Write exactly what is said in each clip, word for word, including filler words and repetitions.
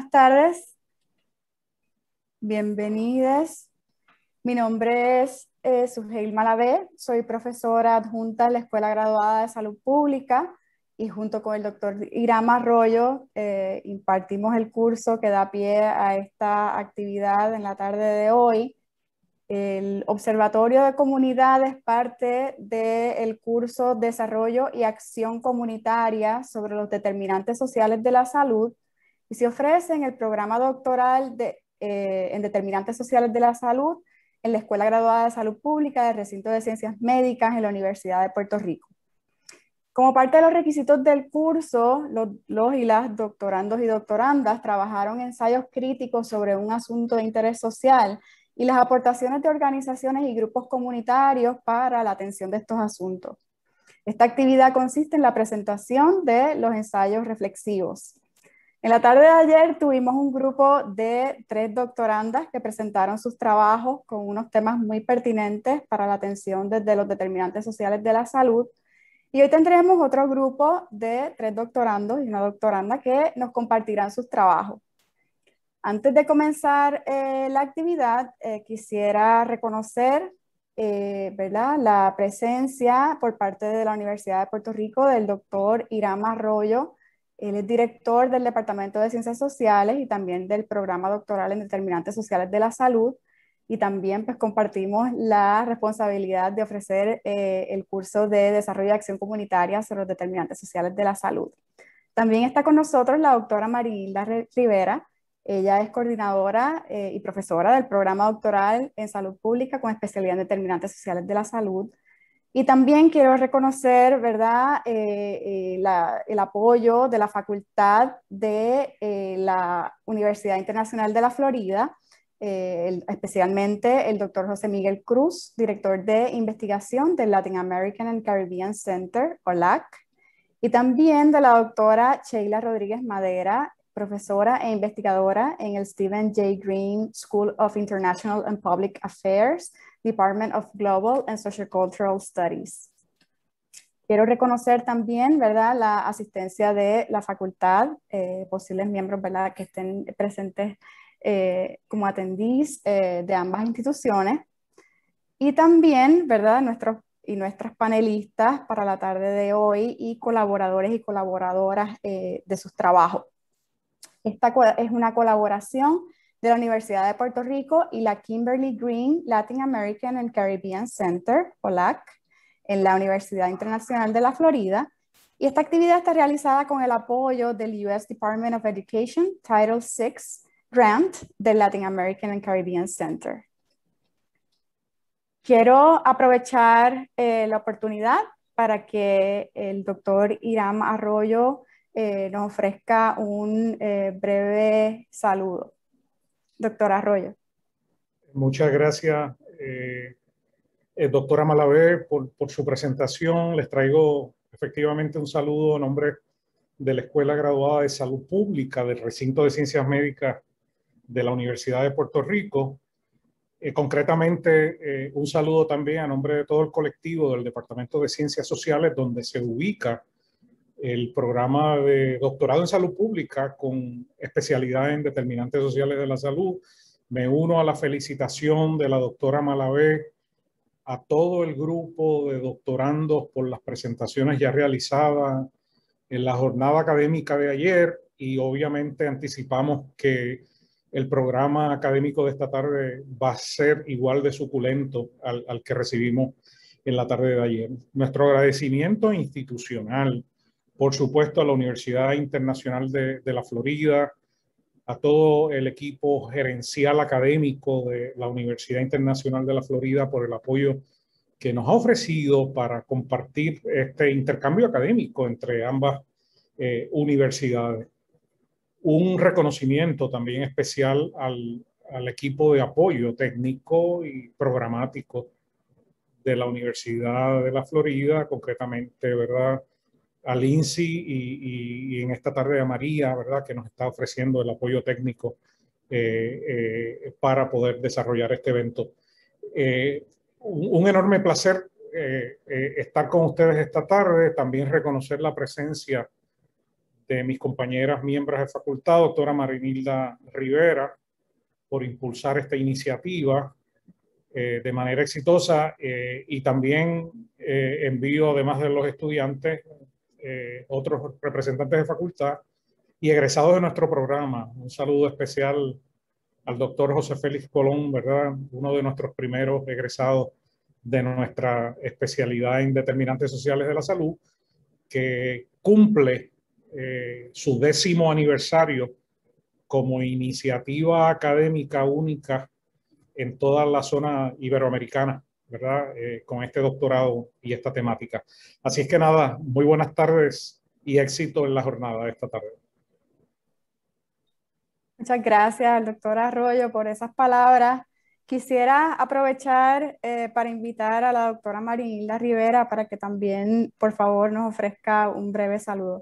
buenas tardes. Bienvenidas. Mi nombre es eh, Suheil Malavé, soy profesora adjunta en la Escuela Graduada de Salud Pública y junto con el doctor Hiram Arroyo eh, impartimos el curso que da pie a esta actividad en la tarde de hoy. El Observatorio de Comunidad es parte del curso Desarrollo y Acción Comunitaria sobre los determinantes sociales de la salud y se ofrece en el programa doctoral de, eh, en determinantes sociales de la salud en la Escuela Graduada de Salud Pública del Recinto de Ciencias Médicas en la Universidad de Puerto Rico. Como parte de los requisitos del curso, los, los y las doctorandos y doctorandas trabajaron ensayos críticos sobre un asunto de interés social y las aportaciones de organizaciones y grupos comunitarios para la atención de estos asuntos. Esta actividad consiste en la presentación de los ensayos reflexivos. En la tarde de ayer tuvimos un grupo de tres doctorandas que presentaron sus trabajos con unos temas muy pertinentes para la atención desde los determinantes sociales de la salud. Y hoy tendremos otro grupo de tres doctorandos y una doctoranda que nos compartirán sus trabajos. Antes de comenzar eh, la actividad, eh, quisiera reconocer eh, ¿verdad? la presencia por parte de la Universidad de Puerto Rico del doctor Hiram Arroyo. Él es director del Departamento de Ciencias Sociales y también del Programa Doctoral en Determinantes Sociales de la Salud. Y también pues, compartimos la responsabilidad de ofrecer eh, el curso de Desarrollo y Acción Comunitaria sobre los determinantes sociales de la salud. También está con nosotros la doctora Marilda Rivera. Ella es coordinadora eh, y profesora del programa doctoral en salud pública con especialidad en determinantes sociales de la salud. Y también quiero reconocer, ¿verdad?, eh, eh, la, el apoyo de la Facultad de eh, la Universidad Internacional de la Florida, eh, el, especialmente el doctor José Miguel Cruz, director de investigación del Latin American and Caribbean Center, o L A C, y también de la doctora Sheila Rodríguez Madera, profesora e investigadora en el Stephen J. Green School of International and Public Affairs, Department of Global and Sociocultural Studies. Quiero reconocer también, ¿verdad?, la asistencia de la facultad, eh, posibles miembros, ¿verdad?, que estén presentes eh, como atendís eh, de ambas instituciones. Y también, ¿verdad?, nuestros y nuestras panelistas para la tarde de hoy y colaboradores y colaboradoras eh, de sus trabajos. Esta es una colaboración de la Universidad de Puerto Rico y la Kimberly Green Latin American and Caribbean Center, o L A C, en la Universidad Internacional de la Florida. Y esta actividad está realizada con el apoyo del U S Department of Education Title six Grant del Latin American and Caribbean Center. Quiero aprovechar eh, la oportunidad para que el doctor Hiram Arroyo eh, nos ofrezca un eh, breve saludo. Doctor Arroyo. Muchas gracias, eh, eh, doctora Malavé, por, por su presentación. Les traigo efectivamente un saludo en nombre de la Escuela Graduada de Salud Pública del Recinto de Ciencias Médicas de la Universidad de Puerto Rico. Eh, concretamente, eh, un saludo también a nombre de todo el colectivo del Departamento de Ciencias Sociales, donde se ubica el programa de doctorado en salud pública con especialidad en determinantes sociales de la salud. Me uno a la felicitación de la doctora Malavé, a todo el grupo de doctorandos por las presentaciones ya realizadas en la jornada académica de ayer, y obviamente anticipamos que el programa académico de esta tarde va a ser igual de suculento al, al que recibimos en la tarde de ayer. Nuestro agradecimiento institucional, por supuesto, a la Universidad Internacional de, de la Florida, a todo el equipo gerencial académico de la Universidad Internacional de la Florida por el apoyo que nos ha ofrecido para compartir este intercambio académico entre ambas eh, universidades. Un reconocimiento también especial al, al equipo de apoyo técnico y programático de la Universidad de la Florida, concretamente, ¿verdad?, a Lindsay y, y, y en esta tarde a María, ¿verdad?, que nos está ofreciendo el apoyo técnico eh, eh, para poder desarrollar este evento. Eh, un, un enorme placer eh, eh, estar con ustedes esta tarde, también reconocer la presencia de mis compañeras miembros de facultad, doctora Marinilda Rivera, por impulsar esta iniciativa eh, de manera exitosa, eh, y también eh, envío, además de los estudiantes, eh, otros representantes de facultad y egresados de nuestro programa. Un saludo especial al doctor José Félix Colón, ¿verdad? Uno de nuestros primeros egresados de nuestra especialidad en determinantes sociales de la salud, que cumple eh, su décimo aniversario como iniciativa académica única en toda la zona iberoamericana, ¿verdad? Eh, con este doctorado y esta temática. Así es que nada, muy buenas tardes y éxito en la jornada de esta tarde. Muchas gracias al doctor Arroyo por esas palabras. Quisiera aprovechar eh, para invitar a la doctora Marinilda Rivera para que también, por favor, nos ofrezca un breve saludo.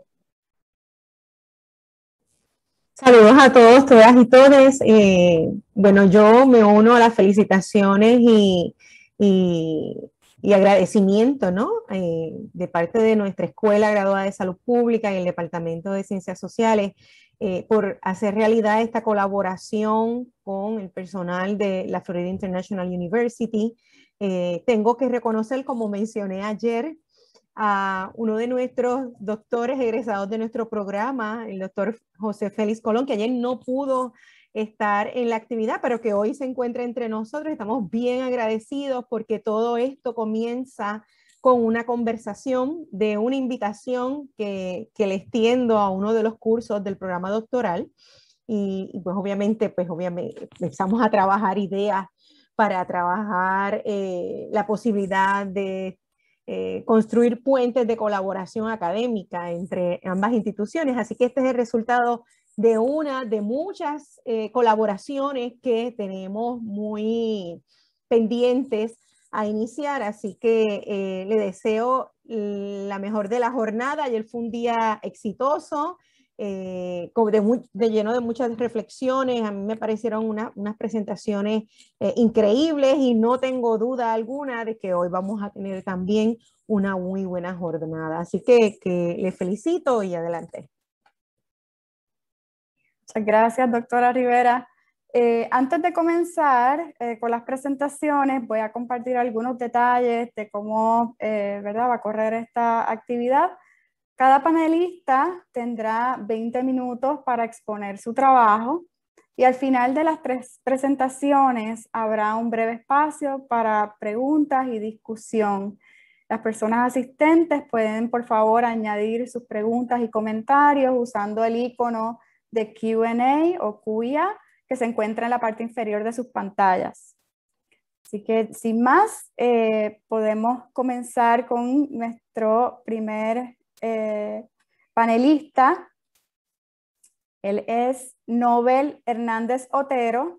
Saludos a todos, todas y todes. Eh, bueno, yo me uno a las felicitaciones y, y, y agradecimiento, ¿no? Eh, de parte de nuestra Escuela Graduada de Salud Pública y el Departamento de Ciencias Sociales eh, por hacer realidad esta colaboración con el personal de la Florida International University. Eh, tengo que reconocer, como mencioné ayer, a uno de nuestros doctores egresados de nuestro programa, el doctor José Félix Colón, que ayer no pudo estar en la actividad, pero que hoy se encuentra entre nosotros. Estamos bien agradecidos porque todo esto comienza con una conversación de una invitación que, que le extiendo a uno de los cursos del programa doctoral. Y, y pues obviamente, pues obviamente empezamos a trabajar ideas para trabajar eh, la posibilidad de Eh, construir puentes de colaboración académica entre ambas instituciones. Así que este es el resultado de una de muchas eh, colaboraciones que tenemos muy pendientes a iniciar. Así que eh, le deseo la mejor de la jornada. Ayer fue un día exitoso, eh, de, muy, de lleno de muchas reflexiones. A mí me parecieron una, unas presentaciones eh, increíbles y no tengo duda alguna de que hoy vamos a tener también una muy buena jornada. Así que, que les felicito y adelante. Muchas gracias, doctora Rivera. Eh, antes de comenzar eh, con las presentaciones, voy a compartir algunos detalles de cómo eh, ¿verdad? va a correr esta actividad. Cada panelista tendrá veinte minutos para exponer su trabajo y al final de las tres presentaciones habrá un breve espacio para preguntas y discusión. Las personas asistentes pueden, por favor, añadir sus preguntas y comentarios usando el icono de Q and A o Q y A que se encuentra en la parte inferior de sus pantallas. Así que, sin más, eh, podemos comenzar con nuestro primer eh, panelista. Él es Nobel Hernández Otero.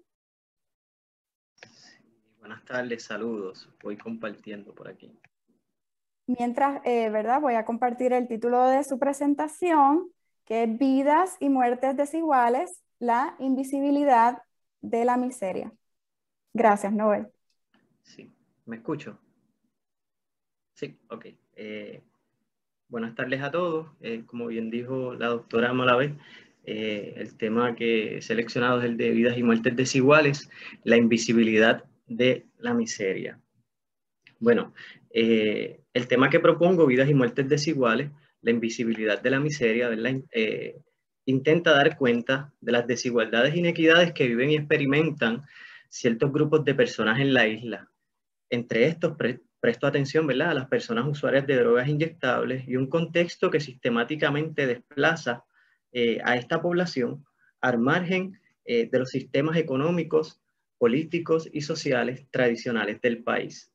Buenas tardes, saludos. Voy compartiendo por aquí. Mientras, eh, ¿verdad? Voy a compartir el título de su presentación, que es Vidas y Muertes Desiguales, la invisibilidad de la miseria. Gracias, Nobel. Sí, ¿me escucho? Sí, ok. Eh, buenas tardes a todos. Eh, como bien dijo la doctora Malavé, eh, el tema que he seleccionado es el de vidas y muertes desiguales, la invisibilidad de la miseria. Bueno, eh, el tema que propongo, vidas y muertes desiguales, la invisibilidad de la miseria, ¿verdad? Eh, intenta dar cuenta de las desigualdades e inequidades que viven y experimentan ciertos grupos de personas en la isla. Entre estos, pre presto atención, ¿verdad?, a las personas usuarias de drogas inyectables y un contexto que sistemáticamente desplaza eh, a esta población al margen eh, de los sistemas económicos, políticos y sociales tradicionales del país.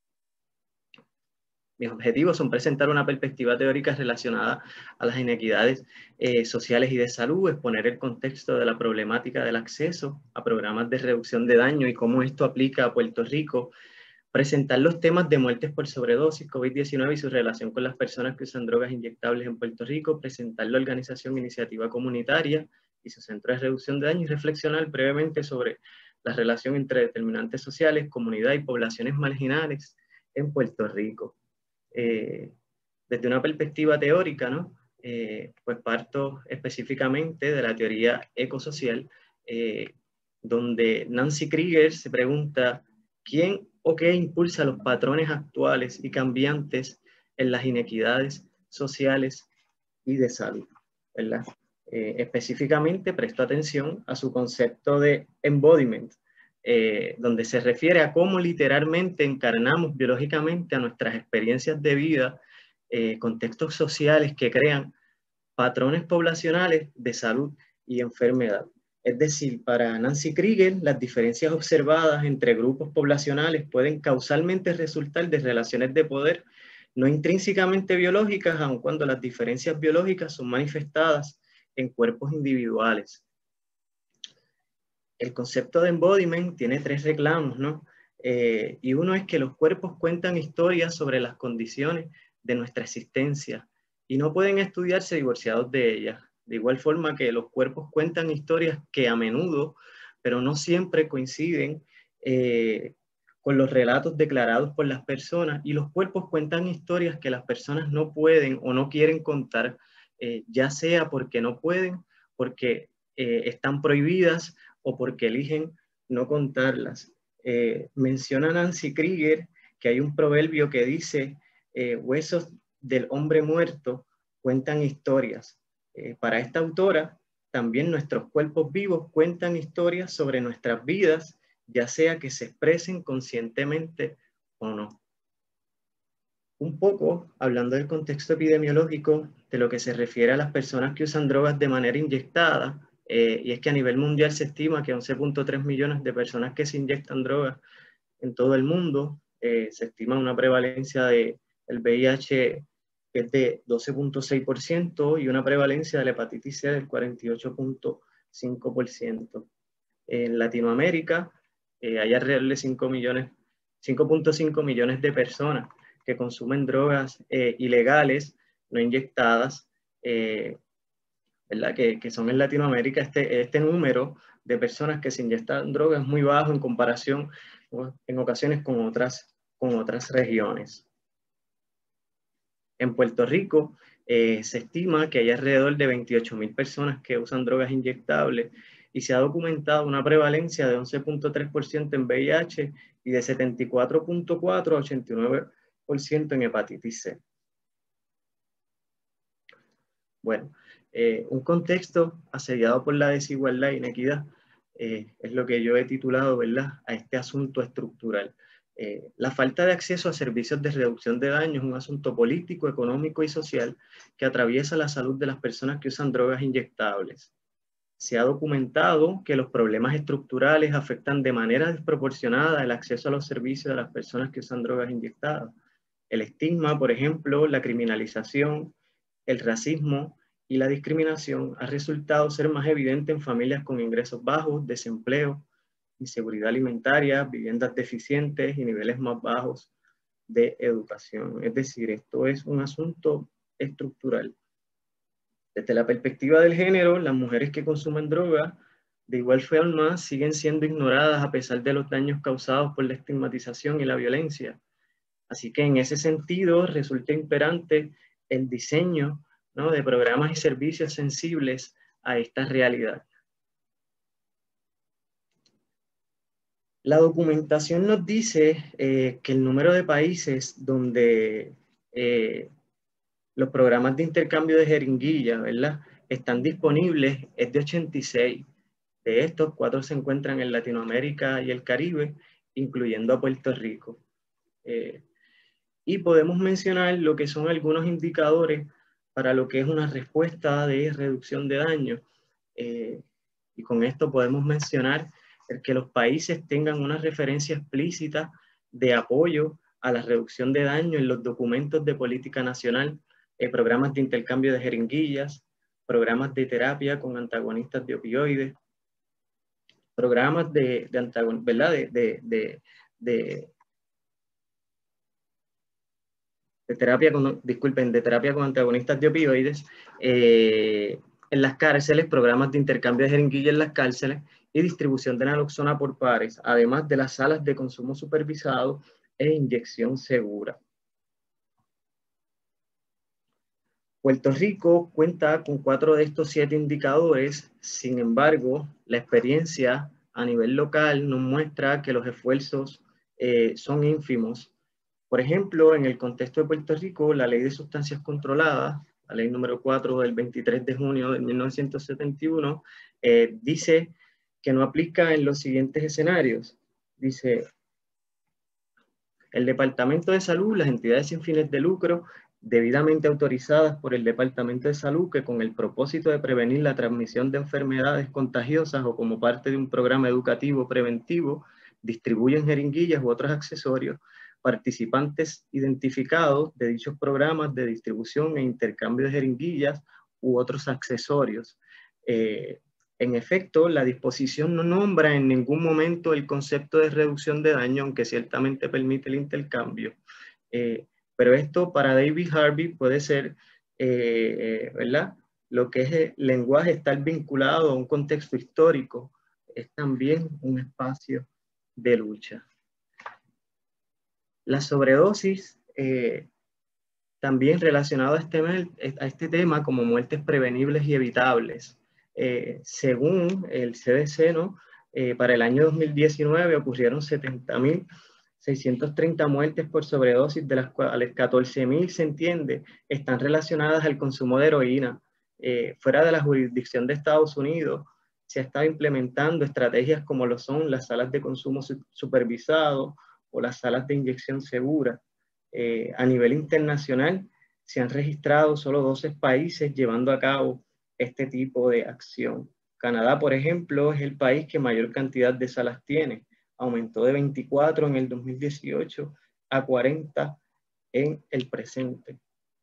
Mis objetivos son presentar una perspectiva teórica relacionada a las inequidades eh, sociales y de salud, exponer el contexto de la problemática del acceso a programas de reducción de daño y cómo esto aplica a Puerto Rico, presentar los temas de muertes por sobredosis, COVID diecinueve y su relación con las personas que usan drogas inyectables en Puerto Rico, presentar la organización Iniciativa Comunitaria y su centro de reducción de daño y reflexionar brevemente sobre la relación entre determinantes sociales, comunidad y poblaciones marginales en Puerto Rico. Eh, desde una perspectiva teórica, ¿no? eh, pues parto específicamente de la teoría ecosocial, eh, donde Nancy Krieger se pregunta quién o qué impulsa los patrones actuales y cambiantes en las inequidades sociales y de salud, ¿verdad? Eh, específicamente presto atención a su concepto de embodiment, eh, donde se refiere a cómo literalmente encarnamos biológicamente a nuestras experiencias de vida, eh, contextos sociales que crean patrones poblacionales de salud y enfermedad. Es decir, para Nancy Krieger, las diferencias observadas entre grupos poblacionales pueden causalmente resultar de relaciones de poder no intrínsecamente biológicas, aun cuando las diferencias biológicas son manifestadas en cuerpos individuales. El concepto de embodiment tiene tres reclamos, ¿no? Eh, y uno es que los cuerpos cuentan historias sobre las condiciones de nuestra existencia y no pueden estudiarse divorciados de ellas. De igual forma que los cuerpos cuentan historias que a menudo, pero no siempre coinciden eh, con los relatos declarados por las personas, y los cuerpos cuentan historias que las personas no pueden o no quieren contar, eh, ya sea porque no pueden, porque eh, están prohibidas o porque eligen no contarlas. Eh, menciona Nancy Krieger que hay un proverbio que dice, eh, huesos del hombre muerto cuentan historias. Eh, para esta autora, también nuestros cuerpos vivos cuentan historias sobre nuestras vidas, ya sea que se expresen conscientemente o no. Un poco, hablando del contexto epidemiológico, de lo que se refiere a las personas que usan drogas de manera inyectada, eh, y es que a nivel mundial se estima que once punto tres millones de personas que se inyectan drogas en todo el mundo, eh, se estima una prevalencia del V I H que es de doce punto seis por ciento y una prevalencia de la hepatitis C del cuarenta y ocho punto cinco por ciento. En Latinoamérica eh, hay alrededor de cinco punto cinco millones de personas que consumen drogas eh, ilegales, no inyectadas, eh, ¿verdad? Que, que son en Latinoamérica. Este, este número de personas que se inyectan drogas es muy bajo en comparación, ¿no?, en ocasiones con otras, con otras regiones. En Puerto Rico eh, se estima que hay alrededor de veintiocho mil personas que usan drogas inyectables y se ha documentado una prevalencia de once punto tres por ciento en V I H y de setenta y cuatro punto cuatro a ochenta y nueve por ciento en hepatitis C. Bueno, eh, un contexto asediado por la desigualdad e inequidad eh, es lo que yo he titulado, ¿verdad?, a este asunto estructural. Eh, la falta de acceso a servicios de reducción de daño es un asunto político, económico y social que atraviesa la salud de las personas que usan drogas inyectables. Se ha documentado que los problemas estructurales afectan de manera desproporcionada el acceso a los servicios de las personas que usan drogas inyectadas. El estigma, por ejemplo, la criminalización, el racismo y la discriminación ha resultado ser más evidente en familias con ingresos bajos, desempleo, inseguridad alimentaria, viviendas deficientes y niveles más bajos de educación. Es decir, esto es un asunto estructural. Desde la perspectiva del género, las mujeres que consumen droga de igual forma siguen siendo ignoradas a pesar de los daños causados por la estigmatización y la violencia. Así que en ese sentido resulta imperante el diseño, ¿no?, de programas y servicios sensibles a esta realidad. La documentación nos dice eh, que el número de países donde eh, los programas de intercambio de jeringuilla, ¿verdad?, están disponibles es de ochenta y seis. De estos, cuatro se encuentran en Latinoamérica y el Caribe, incluyendo a Puerto Rico. Eh, y podemos mencionar lo que son algunos indicadores para lo que es una respuesta de reducción de daño. Eh, y con esto podemos mencionar el que los países tengan una referencia explícita de apoyo a la reducción de daño en los documentos de política nacional, eh, programas de intercambio de jeringuillas, programas de terapia con antagonistas de opioides, programas de, de, antagon, ¿verdad? de, de, de, de de terapia con, disculpen, de terapia con antagonistas de opioides, eh, en las cárceles, programas de intercambio de jeringuilla en las cárceles y distribución de naloxona por pares, además de las salas de consumo supervisado e inyección segura. Puerto Rico cuenta con cuatro de estos siete indicadores, sin embargo, la experiencia a nivel local nos muestra que los esfuerzos eh, son ínfimos. Por ejemplo, en el contexto de Puerto Rico, la Ley de Sustancias Controladas, la Ley número cuatro del veintitrés de junio de mil novecientos setenta y uno, eh, dice que no aplica en los siguientes escenarios. Dice, el Departamento de Salud, las entidades sin fines de lucro, debidamente autorizadas por el Departamento de Salud, que con el propósito de prevenir la transmisión de enfermedades contagiosas o como parte de un programa educativo preventivo, distribuyen jeringuillas u otros accesorios. Participantes identificados de dichos programas de distribución e intercambio de jeringuillas u otros accesorios. Eh, en efecto, la disposición no nombra en ningún momento el concepto de reducción de daño, aunque ciertamente permite el intercambio. Eh, pero esto para David Harvey puede ser, eh, ¿verdad? Lo que es el lenguaje estar vinculado a un contexto histórico, es también un espacio de lucha. La sobredosis, eh, también relacionado a este, a este tema como muertes prevenibles y evitables. Eh, según el C D C, ¿no? eh, para el año dos mil diecinueve ocurrieron setenta mil seiscientas treinta muertes por sobredosis, de las cuales catorce mil, se entiende, están relacionadas al consumo de heroína. Eh, fuera de la jurisdicción de Estados Unidos, se ha estado implementando estrategias como lo son las salas de consumo supervisado o las salas de inyección segura. Eh, a nivel internacional se han registrado solo doce países llevando a cabo este tipo de acción. Canadá, por ejemplo, es el país que mayor cantidad de salas tiene. Aumentó de veinticuatro en el dos mil dieciocho a cuarenta en el presente.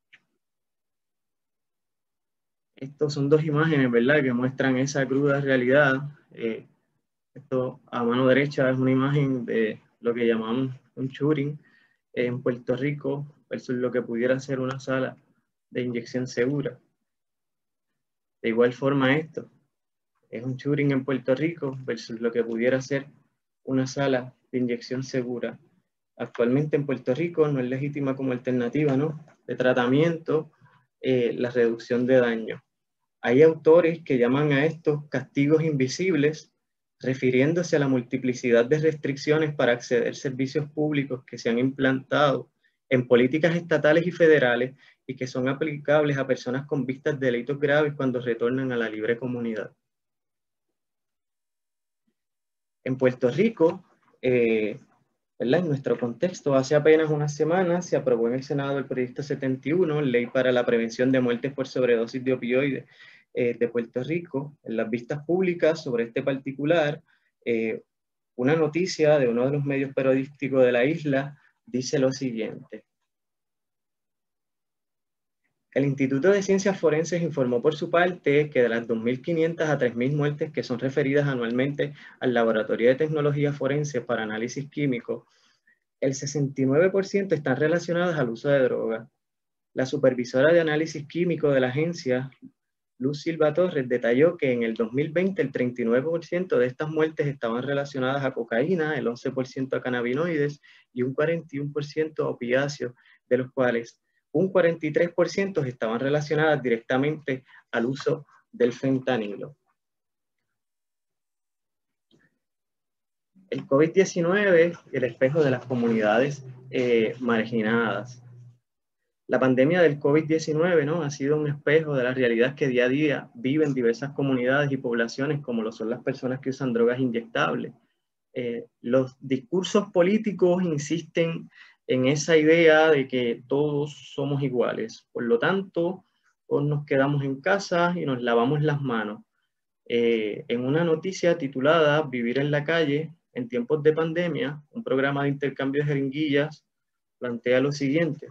Estas son dos imágenes, ¿verdad?, que muestran esa cruda realidad. Eh, esto a mano derecha es una imagen de lo que llamamos un shooting en Puerto Rico versus lo que pudiera ser una sala de inyección segura. De igual forma, esto es un shooting en Puerto Rico versus lo que pudiera ser una sala de inyección segura. Actualmente en Puerto Rico no es legítima como alternativa, ¿no?, de tratamiento eh, la reducción de daño. Hay autores que llaman a estos castigos invisibles, refiriéndose a la multiplicidad de restricciones para acceder a servicios públicos que se han implantado en políticas estatales y federales y que son aplicables a personas con vistas de delitos graves cuando retornan a la libre comunidad. En Puerto Rico, eh, ¿verdad?, en nuestro contexto, hace apenas unas semanas se aprobó en el Senado el proyecto setenta y uno, Ley para la Prevención de Muertes por Sobredosis de Opioides eh, de Puerto Rico. En las vistas públicas sobre este particular, eh, una noticia de uno de los medios periodísticos de la isla dice lo siguiente. El Instituto de Ciencias Forenses informó por su parte que de las dos mil quinientas a tres mil muertes que son referidas anualmente al Laboratorio de Tecnología Forense para Análisis Químico, el sesenta y nueve por ciento están relacionadas al uso de drogas. La supervisora de análisis químico de la agencia, Luz Silva Torres, detalló que en el dos mil veinte el treinta y nueve por ciento de estas muertes estaban relacionadas a cocaína, el once por ciento a cannabinoides y un cuarenta y uno por ciento a opiáceos, de los cuales un cuarenta y tres por ciento estaban relacionadas directamente al uso del fentanilo. El COVID diecinueve, el espejo de las comunidades eh, marginadas. La pandemia del COVID diecinueve, ¿no?, ha sido un espejo de la realidad que día a día viven diversas comunidades y poblaciones, como lo son las personas que usan drogas inyectables. Eh, los discursos políticos insisten en esa idea de que todos somos iguales. Por lo tanto, todos nos quedamos en casa y nos lavamos las manos. Eh, en una noticia titulada Vivir en la calle en tiempos de pandemia, un programa de intercambio de jeringuillas plantea lo siguiente.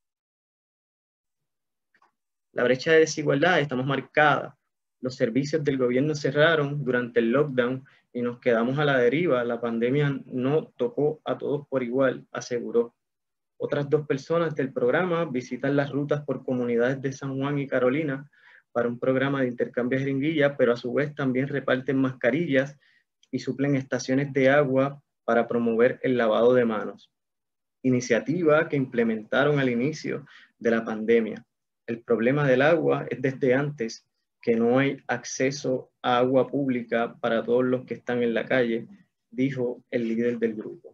La brecha de desigualdad estamos marcada. Los servicios del gobierno cerraron durante el lockdown y nos quedamos a la deriva. La pandemia no tocó a todos por igual, aseguró. Otras dos personas del programa visitan las rutas por comunidades de San Juan y Carolina para un programa de intercambio de jeringuillas, pero a su vez también reparten mascarillas y suplen estaciones de agua para promover el lavado de manos. Iniciativa que implementaron al inicio de la pandemia. el problema del agua es desde antes, que no hay acceso a agua pública para todos los que están en la calle, dijo el líder del grupo.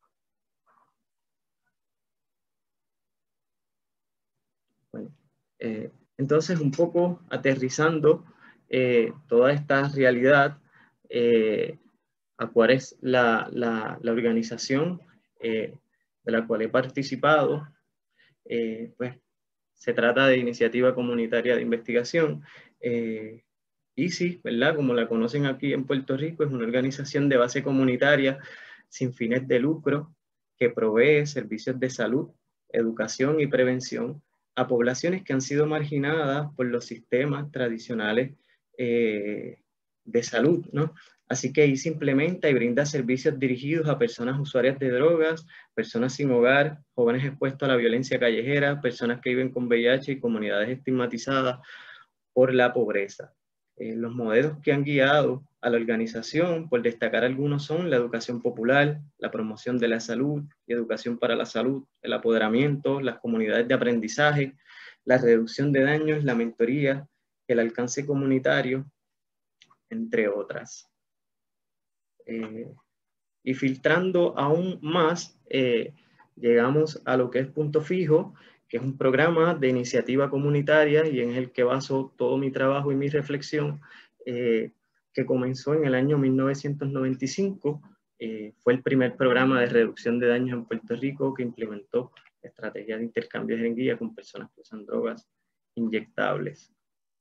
Bueno, eh, entonces un poco aterrizando eh, toda esta realidad, eh, a cuál es la, la, la organización eh, de la cual he participado, eh, pues se trata de Iniciativa Comunitaria de Investigación. Eh, I C I, ¿verdad? Como la conocen aquí en Puerto Rico, es una organización de base comunitaria sin fines de lucro que provee servicios de salud, educación y prevención a poblaciones que han sido marginadas por los sistemas tradicionales eh, de salud, ¿no? Así que I C I implementa y brinda servicios dirigidos a personas usuarias de drogas, personas sin hogar, jóvenes expuestos a la violencia callejera, personas que viven con V I H y comunidades estigmatizadas por la pobreza. Eh, los modelos que han guiado a la organización, por destacar algunos, son la educación popular, la promoción de la salud y educación para la salud, el apoderamiento, las comunidades de aprendizaje, la reducción de daños, la mentoría, el alcance comunitario, entre otras. Eh, y filtrando aún más, eh, llegamos a lo que es Punto Fijo, que es un programa de iniciativa comunitaria y en el que baso todo mi trabajo y mi reflexión, eh, que comenzó en el año mil novecientos noventa y cinco. Eh, fue el primer programa de reducción de daños en Puerto Rico que implementó estrategias de intercambio de jeringuilla con personas que usan drogas inyectables.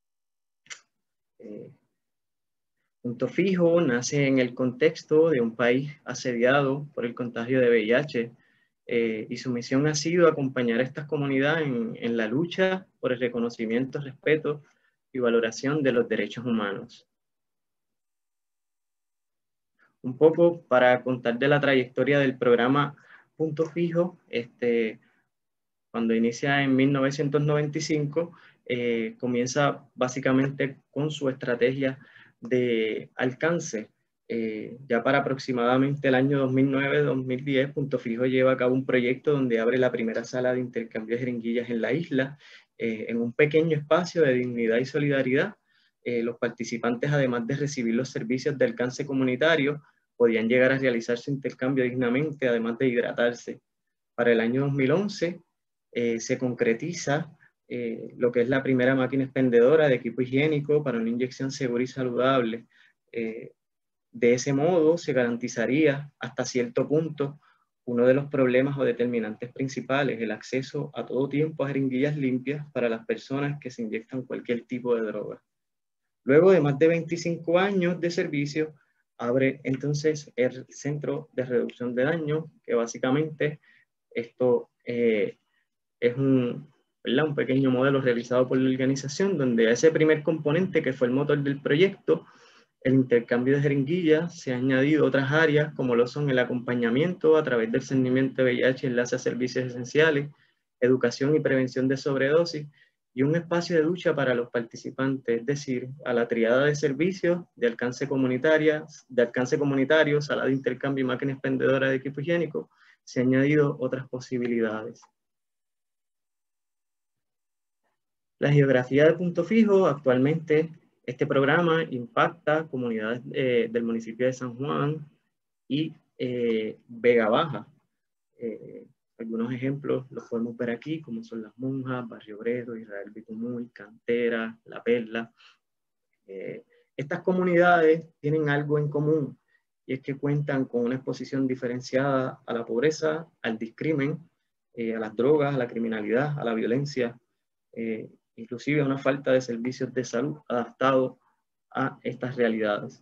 Eh, Punto Fijo nace en el contexto de un país asediado por el contagio de V I H, eh, y su misión ha sido acompañar a estas comunidades en, en la lucha por el reconocimiento, respeto y valoración de los derechos humanos. Un poco para contar de la trayectoria del programa Punto Fijo, este, cuando inicia en mil novecientos noventa y cinco, eh, comienza básicamente con su estrategia de alcance. Eh, ya para aproximadamente el año dos mil nueve dos mil diez, Punto Fijo lleva a cabo un proyecto donde abre la primera sala de intercambio de jeringuillas en la isla, eh, en un pequeño espacio de dignidad y solidaridad. Eh, los participantes, además de recibir los servicios de alcance comunitario, podían llegar a realizar su intercambio dignamente, además de hidratarse. Para el año dos mil once eh, se concretiza eh, lo que es la primera máquina expendedora de equipo higiénico para una inyección segura y saludable. Eh, de ese modo se garantizaría hasta cierto punto uno de los problemas o determinantes principales, el acceso a todo tiempo a jeringuillas limpias para las personas que se inyectan cualquier tipo de droga. Luego de más de veinticinco años de servicio, abre entonces el Centro de Reducción de Daño, que básicamente esto eh, es un, ¿verdad? un pequeño modelo realizado por la organización, donde a ese primer componente, que fue el motor del proyecto, el intercambio de jeringuillas, se han añadido otras áreas, como lo son el acompañamiento a través del discernimiento de V I H, enlace a servicios esenciales, educación y prevención de sobredosis, y un espacio de ducha para los participantes, es decir, a la triada de servicios de alcance comunitaria, de alcance comunitario, sala de intercambio y máquina expendedora de equipo higiénico, se han añadido otras posibilidades. La geografía de Punto Fijo: actualmente este programa impacta comunidades eh, del municipio de San Juan y eh, Vega Baja. Eh, algunos ejemplos los podemos ver aquí, como son Las Monjas, Barrio Obrero, Israel Bitumuy, Cantera, La Perla. Eh, estas comunidades tienen algo en común, y es que cuentan con una exposición diferenciada a la pobreza, al discrimen, eh, a las drogas, a la criminalidad, a la violencia, eh, inclusive a una falta de servicios de salud adaptados a estas realidades.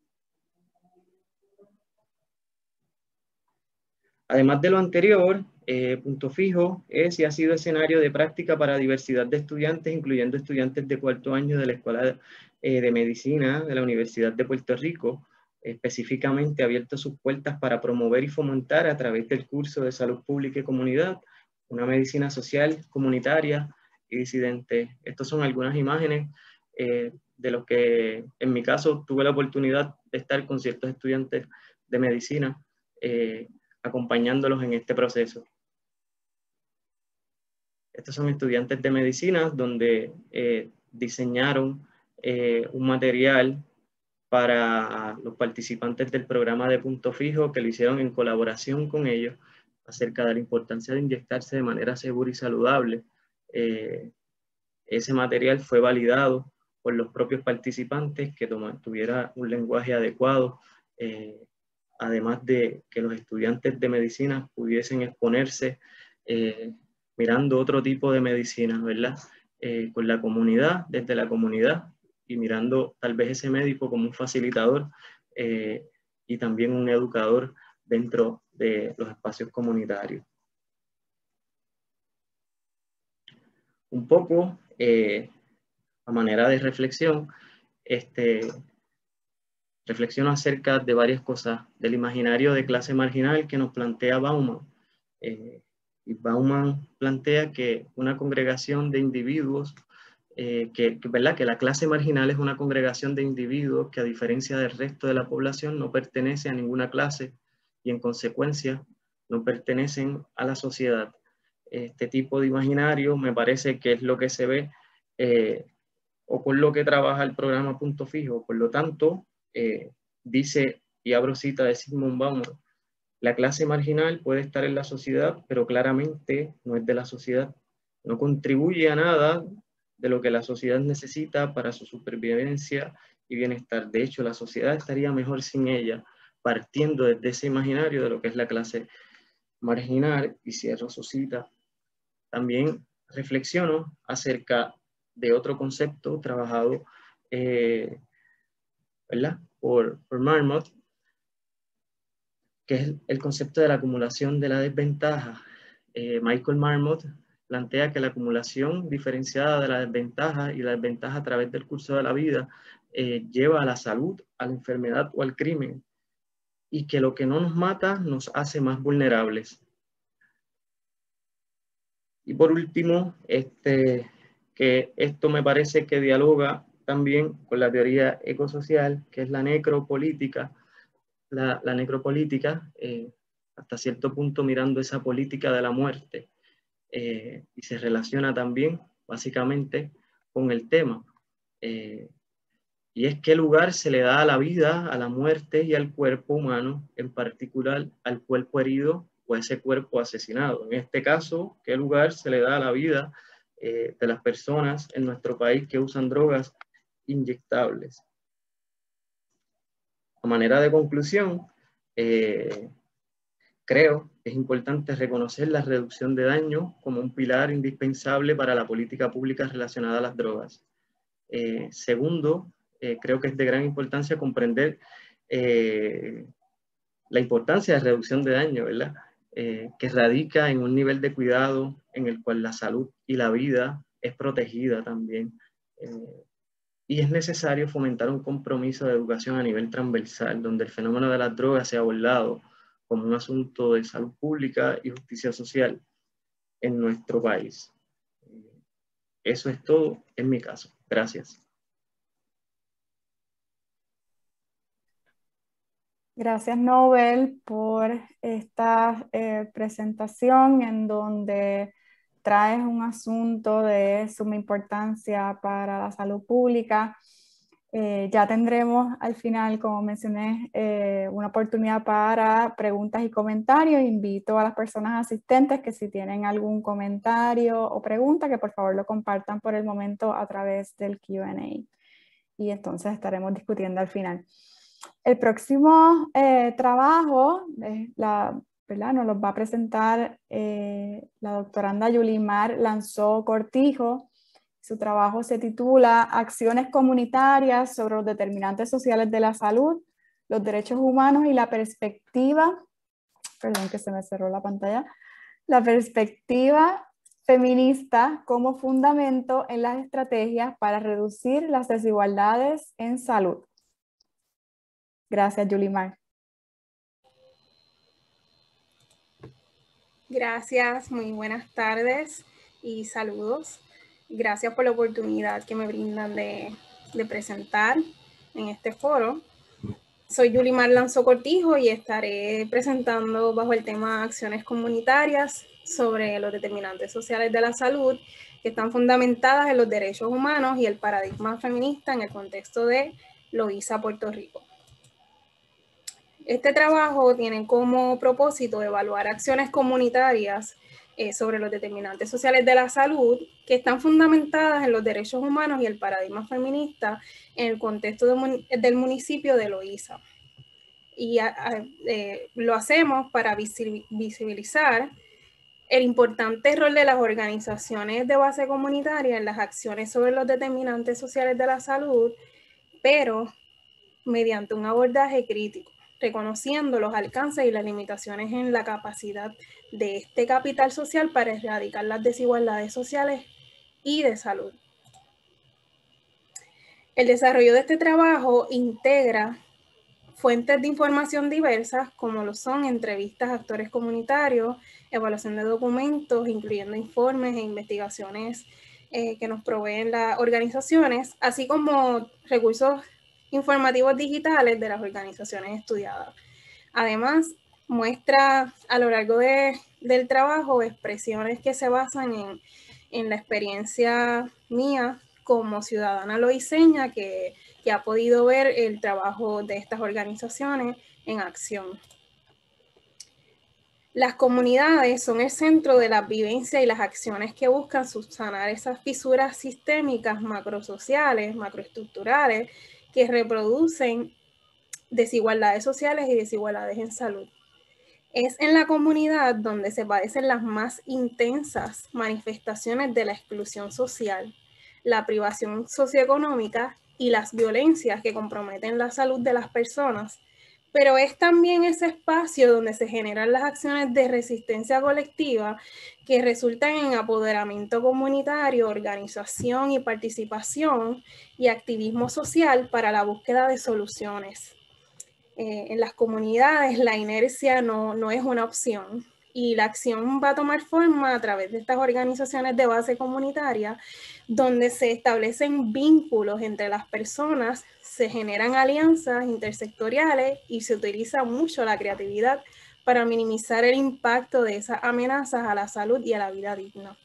Además de lo anterior, eh, Punto Fijo es y ha sido escenario de práctica para diversidad de estudiantes, incluyendo estudiantes de cuarto año de la Escuela eh, de Medicina de la Universidad de Puerto Rico. Específicamente ha abierto sus puertas para promover y fomentar, a través del curso de Salud Pública y Comunidad, una medicina social, comunitaria y disidente. Estas son algunas imágenes eh, de los que, en mi caso, tuve la oportunidad de estar con ciertos estudiantes de medicina, eh, acompañándolos en este proceso. Estos son estudiantes de medicina donde eh, diseñaron eh, un material para los participantes del programa de Punto Fijo, que lo hicieron en colaboración con ellos, acerca de la importancia de inyectarse de manera segura y saludable. Eh, ese material fue validado por los propios participantes, que tuviera un lenguaje adecuado, eh, además de que los estudiantes de medicina pudiesen exponerse eh, mirando otro tipo de medicina, ¿verdad? Eh, con la comunidad, desde la comunidad, y mirando tal vez ese médico como un facilitador eh, y también un educador dentro de los espacios comunitarios. Un poco, eh, a manera de reflexión, este, reflexiono acerca de varias cosas del imaginario de clase marginal que nos plantea Bauman. Eh, y Bauman plantea que una congregación de individuos, eh, que, que, ¿verdad? que la clase marginal es una congregación de individuos que, a diferencia del resto de la población, no pertenece a ninguna clase y en consecuencia no pertenecen a la sociedad. Este tipo de imaginario me parece que es lo que se ve eh, o con lo que trabaja el programa Punto Fijo. Por lo tanto, eh, dice, y abro cita de Zygmunt Bauman, la clase marginal puede estar en la sociedad, pero claramente no es de la sociedad. No contribuye a nada de lo que la sociedad necesita para su supervivencia y bienestar. De hecho, la sociedad estaría mejor sin ella, partiendo desde ese imaginario de lo que es la clase marginal. Y cierro su cita. También reflexiono acerca de otro concepto trabajado eh, ¿verdad? Por, por Marmot, que es el concepto de la acumulación de la desventaja. Eh, Michael Marmot plantea que la acumulación diferenciada de la desventaja y la desventaja a través del curso de la vida eh, lleva a la salud, a la enfermedad o al crimen, y que lo que no nos mata nos hace más vulnerables. Y por último, este, que esto me parece que dialoga también con la teoría ecosocial, que es la necropolítica. La, la necropolítica, eh, hasta cierto punto mirando esa política de la muerte, eh, y se relaciona también básicamente con el tema. Eh, y es qué lugar se le da a la vida, a la muerte y al cuerpo humano, en particular al cuerpo herido o a ese cuerpo asesinado. En este caso, qué lugar se le da a la vida eh, de las personas en nuestro país que usan drogas inyectables. A manera de conclusión, eh, creo que es importante reconocer la reducción de daño como un pilar indispensable para la política pública relacionada a las drogas. Eh, segundo, eh, creo que es de gran importancia comprender eh, la importancia de reducción de daño, ¿verdad? Eh, que radica en un nivel de cuidado en el cual la salud y la vida es protegida también. Eh, Y es necesario fomentar un compromiso de educación a nivel transversal, donde el fenómeno de las drogas sea abordado como un asunto de salud pública y justicia social en nuestro país. Eso es todo en mi caso. Gracias. Gracias, Nobel, por esta eh, presentación en donde traes un asunto de suma importancia para la salud pública. Eh, ya tendremos al final, como mencioné, eh, una oportunidad para preguntas y comentarios. Invito a las personas asistentes que si tienen algún comentario o pregunta, que por favor lo compartan por el momento a través del Q and A. Y entonces estaremos discutiendo al final. El próximo eh, trabajo, eh, la, ¿verdad? Nos los va a presentar eh, la doctoranda Yulimar Lanzó Cortijo. Su trabajo se titula Acciones comunitarias sobre los determinantes sociales de la salud, los derechos humanos y la perspectiva, perdón que se me cerró la pantalla, la perspectiva feminista como fundamento en las estrategias para reducir las desigualdades en salud. Gracias, Yulimar. Gracias, muy buenas tardes y saludos. Gracias por la oportunidad que me brindan de, de presentar en este foro. Soy Yulimar Lanzó Cortijo y estaré presentando bajo el tema Acciones Comunitarias sobre los determinantes sociales de la salud que están fundamentadas en los derechos humanos y el paradigma feminista en el contexto de Loíza, Puerto Rico. Este trabajo tiene como propósito evaluar acciones comunitarias eh, sobre los determinantes sociales de la salud que están fundamentadas en los derechos humanos y el paradigma feminista en el contexto de, del municipio de Loíza. Y a, a, eh, lo hacemos para visibilizar el importante rol de las organizaciones de base comunitaria en las acciones sobre los determinantes sociales de la salud, pero mediante un abordaje crítico, reconociendo los alcances y las limitaciones en la capacidad de este capital social para erradicar las desigualdades sociales y de salud. El desarrollo de este trabajo integra fuentes de información diversas, como lo son entrevistas a actores comunitarios, evaluación de documentos, incluyendo informes e investigaciones eh, que nos proveen las organizaciones, así como recursos informativos digitales de las organizaciones estudiadas. Además, muestra a lo largo de, del trabajo expresiones que se basan en, en la experiencia mía como ciudadana loiseña que, que ha podido ver el trabajo de estas organizaciones en acción. Las comunidades son el centro de la vivencia y las acciones que buscan subsanar esas fisuras sistémicas macrosociales, macroestructurales, que reproducen desigualdades sociales y desigualdades en salud. Es en la comunidad donde se padecen las más intensas manifestaciones de la exclusión social, la privación socioeconómica y las violencias que comprometen la salud de las personas, pero es también ese espacio donde se generan las acciones de resistencia colectiva que resultan en apoderamiento comunitario, organización y participación y activismo social para la búsqueda de soluciones. Eh, en las comunidades la inercia no, no es una opción y la acción va a tomar forma a través de estas organizaciones de base comunitaria donde se establecen vínculos entre las personas, se generan alianzas intersectoriales y se utiliza mucho la creatividad para minimizar el impacto de esas amenazas a la salud y a la vida digna.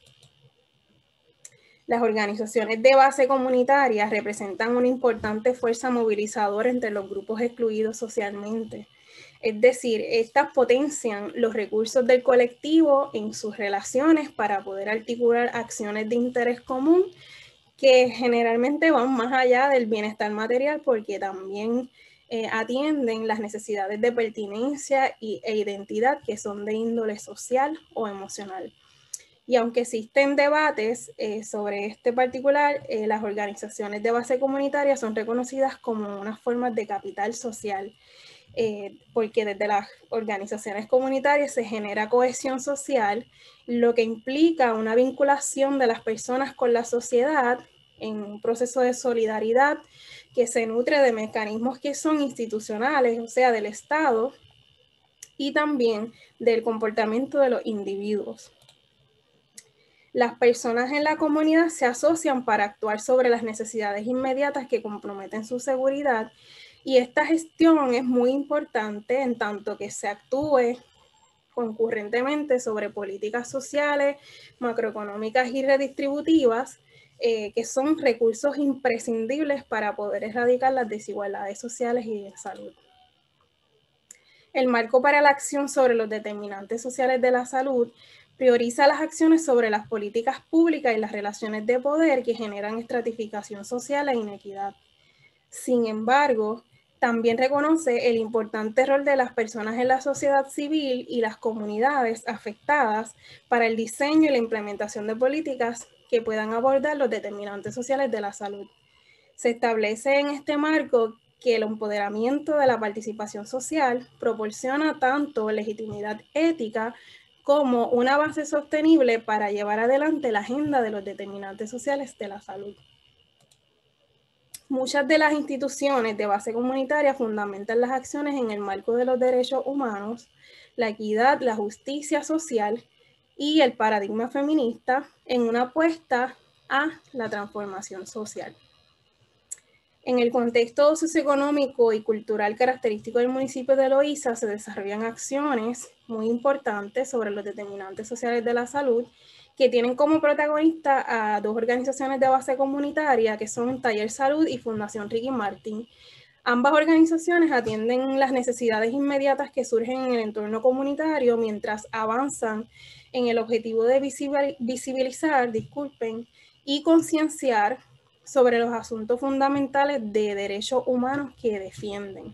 Las organizaciones de base comunitaria representan una importante fuerza movilizadora entre los grupos excluidos socialmente. Es decir, estas potencian los recursos del colectivo en sus relaciones para poder articular acciones de interés común que generalmente van más allá del bienestar material porque también eh, atienden las necesidades de pertinencia y, e identidad que son de índole social o emocional. Y aunque existen debates eh, sobre este particular, eh, las organizaciones de base comunitaria son reconocidas como unas formas de capital social, eh, porque desde las organizaciones comunitarias se genera cohesión social, lo que implica una vinculación de las personas con la sociedad en un proceso de solidaridad que se nutre de mecanismos que son institucionales, o sea, del Estado, y también del comportamiento de los individuos. Las personas en la comunidad se asocian para actuar sobre las necesidades inmediatas que comprometen su seguridad y esta gestión es muy importante en tanto que se actúe concurrentemente sobre políticas sociales, macroeconómicas y redistributivas, eh, que son recursos imprescindibles para poder erradicar las desigualdades sociales y de salud. El marco para la acción sobre los determinantes sociales de la salud prioriza las acciones sobre las políticas públicas y las relaciones de poder que generan estratificación social e inequidad. Sin embargo, también reconoce el importante rol de las personas en la sociedad civil y las comunidades afectadas para el diseño y la implementación de políticas que puedan abordar los determinantes sociales de la salud. Se establece en este marco que el empoderamiento de la participación social proporciona tanto legitimidad ética como una base sostenible para llevar adelante la agenda de los determinantes sociales de la salud. Muchas de las instituciones de base comunitaria fundamentan las acciones en el marco de los derechos humanos, la equidad, la justicia social y el paradigma feminista en una apuesta a la transformación social. En el contexto socioeconómico y cultural característico del municipio de Loíza se desarrollan acciones muy importantes sobre los determinantes sociales de la salud que tienen como protagonista a dos organizaciones de base comunitaria que son Taller Salud y Fundación Ricky Martin. Ambas organizaciones atienden las necesidades inmediatas que surgen en el entorno comunitario mientras avanzan en el objetivo de visibilizar, disculpen, y concienciar sobre los asuntos fundamentales de derechos humanos que defienden.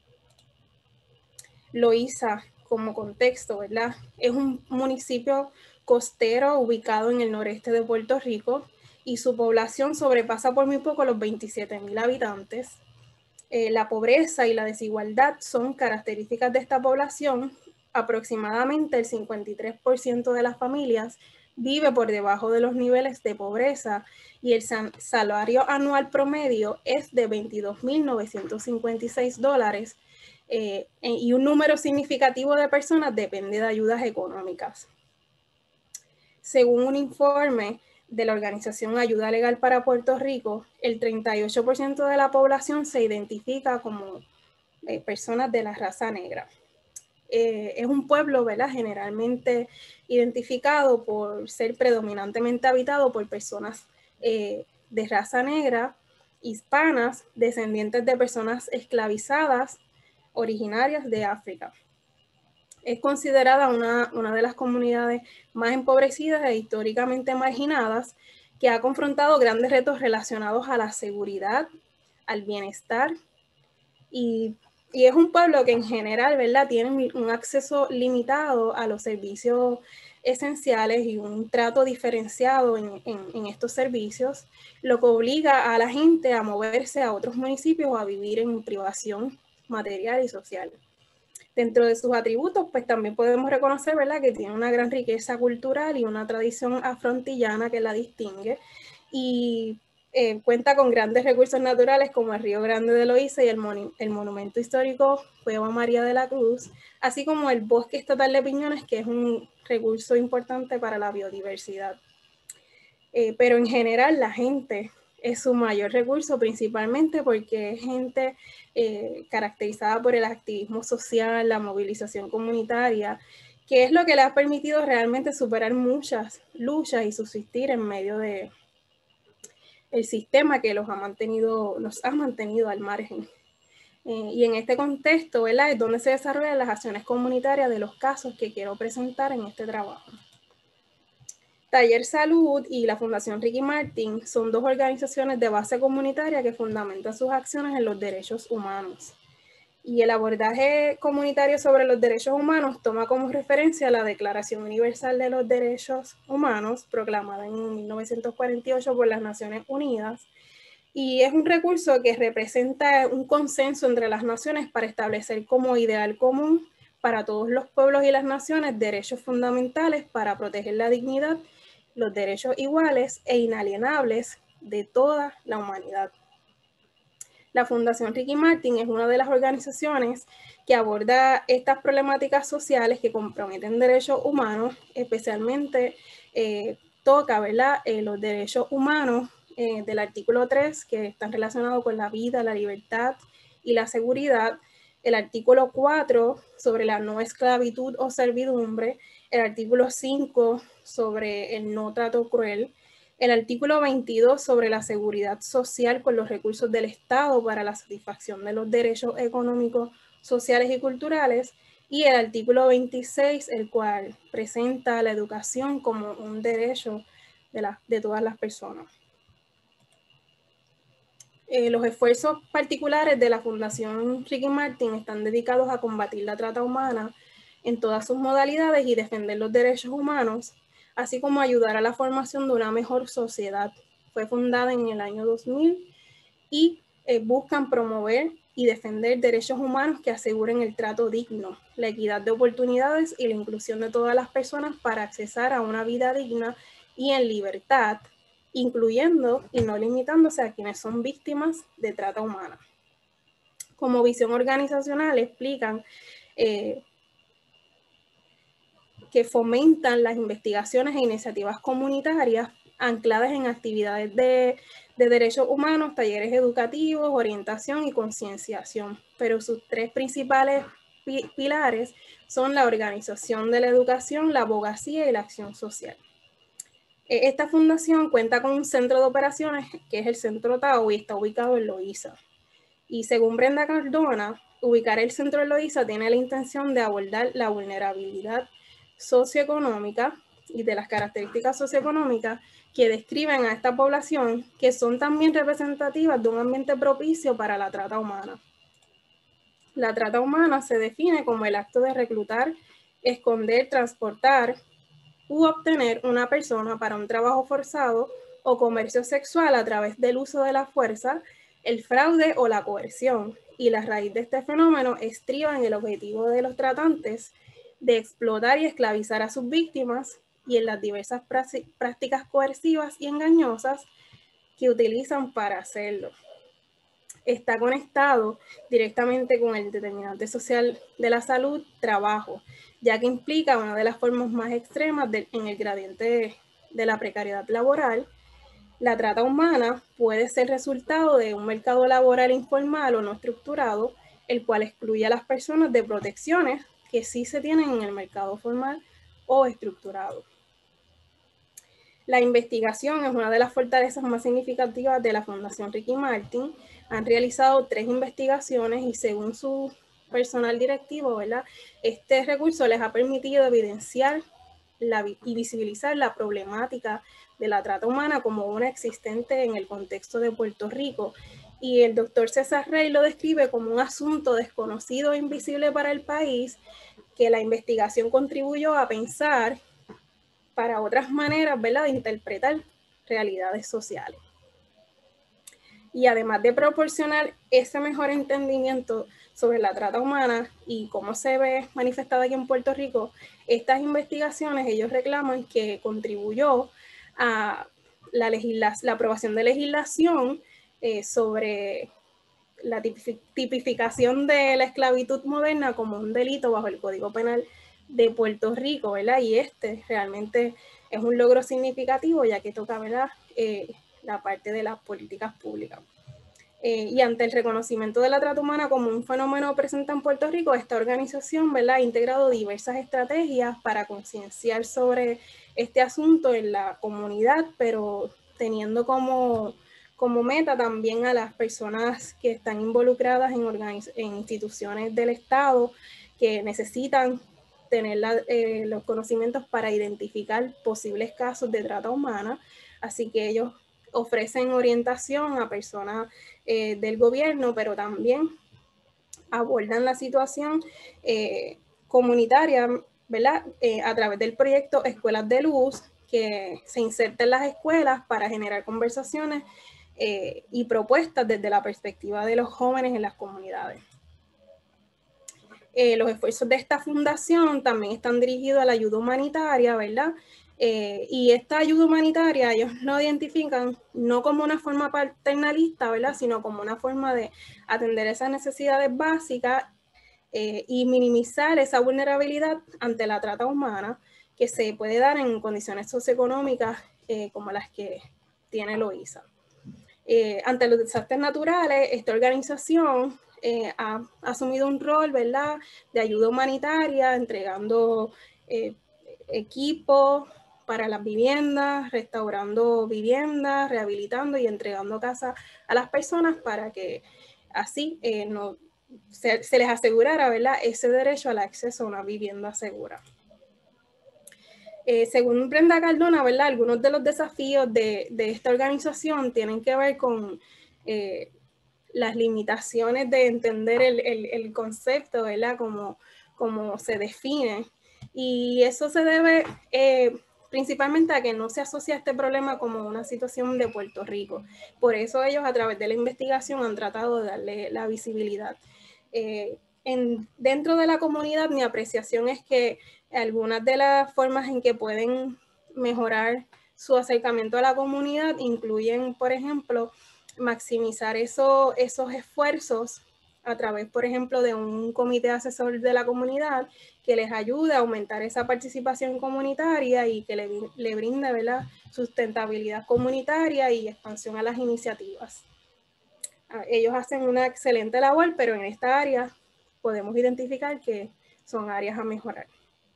Loíza, como contexto, ¿verdad? Es un municipio costero ubicado en el noreste de Puerto Rico y su población sobrepasa por muy poco los veintisiete mil habitantes. Eh, la pobreza y la desigualdad son características de esta población. Aproximadamente el cincuenta y tres por ciento de las familias vive por debajo de los niveles de pobreza y el salario anual promedio es de veintidós mil novecientos cincuenta y seis dólares eh, y un número significativo de personas depende de ayudas económicas. Según un informe de la organización Ayuda Legal para Puerto Rico, el treinta y ocho por ciento de la población se identifica como eh, personas de la raza negra. Eh, es un pueblo, ¿verdad?, generalmente identificado por ser predominantemente habitado por personas eh, de raza negra, hispanas, descendientes de personas esclavizadas originarias de África. Es considerada una, una de las comunidades más empobrecidas e históricamente marginadas que ha confrontado grandes retos relacionados a la seguridad, al bienestar y Y es un pueblo que en general, ¿verdad?, tiene un acceso limitado a los servicios esenciales y un trato diferenciado en, en, en estos servicios, lo que obliga a la gente a moverse a otros municipios o a vivir en privación material y social. Dentro de sus atributos, pues también podemos reconocer, ¿verdad?, que tiene una gran riqueza cultural y una tradición afrontillana que la distingue y Eh, cuenta con grandes recursos naturales como el Río Grande de Loíza y el, mon el monumento histórico Cueva María de la Cruz, así como el Bosque Estatal de Piñones, que es un recurso importante para la biodiversidad. Eh, pero en general la gente es su mayor recurso, principalmente porque es gente eh, caracterizada por el activismo social, la movilización comunitaria, que es lo que le ha permitido realmente superar muchas luchas y subsistir en medio de el sistema que los ha mantenido, los ha mantenido al margen. Eh, y en este contexto, ¿verdad?, es donde se desarrollan las acciones comunitarias de los casos que quiero presentar en este trabajo. Taller Salud y la Fundación Ricky Martin son dos organizaciones de base comunitaria que fundamentan sus acciones en los derechos humanos. Y el abordaje comunitario sobre los derechos humanos toma como referencia la Declaración Universal de los Derechos Humanos, proclamada en mil novecientos cuarenta y ocho por las Naciones Unidas, y es un recurso que representa un consenso entre las naciones para establecer como ideal común para todos los pueblos y las naciones derechos fundamentales para proteger la dignidad, los derechos iguales e inalienables de toda la humanidad. La Fundación Ricky Martin es una de las organizaciones que aborda estas problemáticas sociales que comprometen derechos humanos, especialmente eh, toca, ¿verdad?, eh, los derechos humanos eh, del artículo tres, que están relacionados con la vida, la libertad y la seguridad, el artículo cuatro sobre la no esclavitud o servidumbre, el artículo cinco sobre el no trato cruel, el artículo veintidós sobre la seguridad social con los recursos del Estado para la satisfacción de los derechos económicos, sociales y culturales, y el artículo veintiséis, el cual presenta la educación como un derecho de, la, de todas las personas. Eh, los esfuerzos particulares de la Fundación Ricky Martin están dedicados a combatir la trata humana en todas sus modalidades y defender los derechos humanos, así como ayudar a la formación de una mejor sociedad. Fue fundada en el año dos mil y eh, buscan promover y defender derechos humanos que aseguren el trato digno, la equidad de oportunidades y la inclusión de todas las personas para accesar a una vida digna y en libertad, incluyendo y no limitándose a quienes son víctimas de trata humana. Como visión organizacional explican eh, que fomentan las investigaciones e iniciativas comunitarias ancladas en actividades de, de derechos humanos, talleres educativos, orientación y concienciación. Pero sus tres principales pi pilares son la organización de la educación, la abogacía y la acción social. Esta fundación cuenta con un centro de operaciones que es el Centro Tao y está ubicado en Loíza. Y según Brenda Cardona, ubicar el centro en Loíza tiene la intención de abordar la vulnerabilidad socioeconómica y de las características socioeconómicas que describen a esta población, que son también representativas de un ambiente propicio para la trata humana. La trata humana se define como el acto de reclutar, esconder, transportar u obtener una persona para un trabajo forzado o comercio sexual a través del uso de la fuerza, el fraude o la coerción. Y la raíz de este fenómeno estriba en el objetivo de los tratantes de explotar y esclavizar a sus víctimas y en las diversas prácticas coercivas y engañosas que utilizan para hacerlo. Está conectado directamente con el determinante social de la salud, trabajo, ya que implica una de las formas más extremas de, en el gradiente de, de la precariedad laboral. La trata humana puede ser resultado de un mercado laboral informal o no estructurado, el cual excluye a las personas de protecciones que sí se tienen en el mercado formal o estructurado. La investigación es una de las fortalezas más significativas de la Fundación Ricky Martin. Han realizado tres investigaciones y según su personal directivo, ¿verdad?, este recurso les ha permitido evidenciar la, y visibilizar la problemática de la trata humana como una existente en el contexto de Puerto Rico. Y el doctor César Rey lo describe como un asunto desconocido e invisible para el país, que la investigación contribuyó a pensar para otras maneras, ¿verdad?, de interpretar realidades sociales. Y además de proporcionar ese mejor entendimiento sobre la trata humana y cómo se ve manifestada aquí en Puerto Rico, estas investigaciones ellos reclaman que contribuyó a la, la aprobación de legislación eh, sobre la tipificación de la esclavitud moderna como un delito bajo el Código Penal de Puerto Rico, ¿verdad? Y este realmente es un logro significativo, ya que toca, ¿verdad?, eh, la parte de las políticas públicas. Eh, y ante el reconocimiento de la trata humana como un fenómeno presente en Puerto Rico, esta organización, ¿verdad?, ha integrado diversas estrategias para concienciar sobre este asunto en la comunidad, pero teniendo como, como meta también a las personas que están involucradas en, en instituciones del Estado que necesitan tener la, eh, los conocimientos para identificar posibles casos de trata humana. Así que ellos ofrecen orientación a personas eh, del gobierno, pero también abordan la situación eh, comunitaria, ¿verdad?, eh, a través del proyecto Escuelas de Luz, que se inserta en las escuelas para generar conversaciones eh, y propuestas desde la perspectiva de los jóvenes en las comunidades. Eh, los esfuerzos de esta fundación también están dirigidos a la ayuda humanitaria, ¿verdad? Eh, y esta ayuda humanitaria ellos lo identifican no como una forma paternalista, ¿verdad?, sino como una forma de atender esas necesidades básicas eh, y minimizar esa vulnerabilidad ante la trata humana que se puede dar en condiciones socioeconómicas eh, como las que tiene Loíza. Eh, ante los desastres naturales, esta organización eh, ha asumido un rol, ¿verdad?, de ayuda humanitaria, entregando eh, equipos para las viviendas, restaurando viviendas, rehabilitando y entregando casas a las personas para que así eh, no, se, se les asegurara, ¿verdad?, ese derecho al acceso a una vivienda segura. Eh, según Brenda Cardona, ¿verdad?, algunos de los desafíos de, de esta organización tienen que ver con eh, las limitaciones de entender el, el, el concepto, ¿verdad?, como, como se define. Y eso se debe eh, principalmente a que no se asocia este problema como una situación de Puerto Rico. Por eso ellos a través de la investigación han tratado de darle la visibilidad. Eh, en, dentro de la comunidad, mi apreciación es que algunas de las formas en que pueden mejorar su acercamiento a la comunidad incluyen, por ejemplo, maximizar eso, esos esfuerzos a través, por ejemplo, de un comité asesor de la comunidad que les ayude a aumentar esa participación comunitaria y que le, le brinde, ¿verdad?, sustentabilidad comunitaria y expansión a las iniciativas. Ellos hacen una excelente labor, pero en esta área podemos identificar que son áreas a mejorar.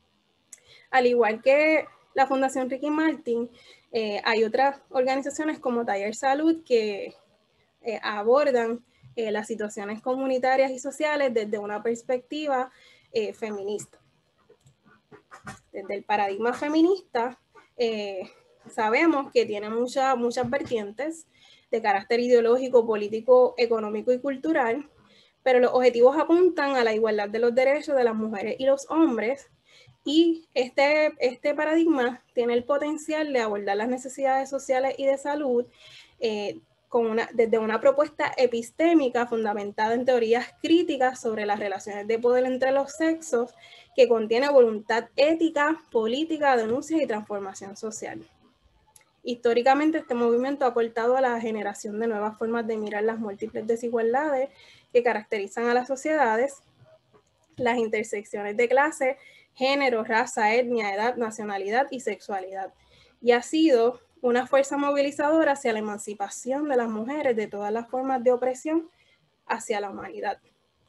Al igual que la Fundación Ricky Martin, eh, hay otras organizaciones como Taller Salud que eh, abordan eh, las situaciones comunitarias y sociales desde una perspectiva eh, feminista. Desde el paradigma feminista, eh, sabemos que tiene mucha, muchas vertientes de carácter ideológico, político, económico y cultural, pero los objetivos apuntan a la igualdad de los derechos de las mujeres y los hombres, y este, este paradigma tiene el potencial de abordar las necesidades sociales y de salud eh, con una, desde una propuesta epistémica fundamentada en teorías críticas sobre las relaciones de poder entre los sexos, que contiene voluntad ética, política, denuncia y transformación social. Históricamente, este movimiento ha aportado a la generación de nuevas formas de mirar las múltiples desigualdades que caracterizan a las sociedades, las intersecciones de clase, género, raza, etnia, edad, nacionalidad y sexualidad, y ha sido una fuerza movilizadora hacia la emancipación de las mujeres de todas las formas de opresión hacia la humanidad.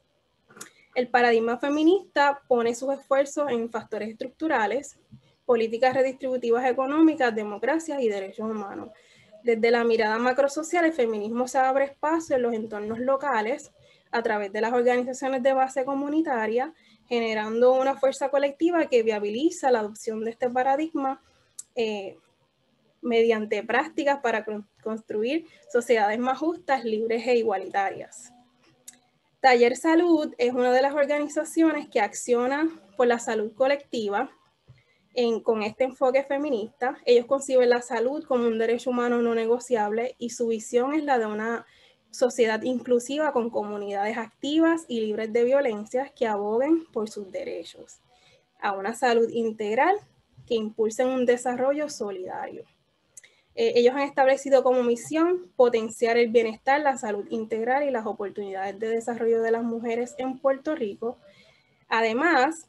El paradigma feminista pone sus esfuerzos en factores estructurales, políticas redistributivas económicas, democracia y derechos humanos. Desde la mirada macrosocial, el feminismo se abre espacio en los entornos locales a través de las organizaciones de base comunitaria, generando una fuerza colectiva que viabiliza la adopción de este paradigma eh, mediante prácticas para construir sociedades más justas, libres e igualitarias. Taller Salud es una de las organizaciones que acciona por la salud colectiva en, con este enfoque feminista. Ellos conciben la salud como un derecho humano no negociable y su visión es la de una sociedad inclusiva con comunidades activas y libres de violencias que aboguen por sus derechos, a una salud integral que impulsen un desarrollo solidario. Eh, ellos han establecido como misión potenciar el bienestar, la salud integral y las oportunidades de desarrollo de las mujeres en Puerto Rico, además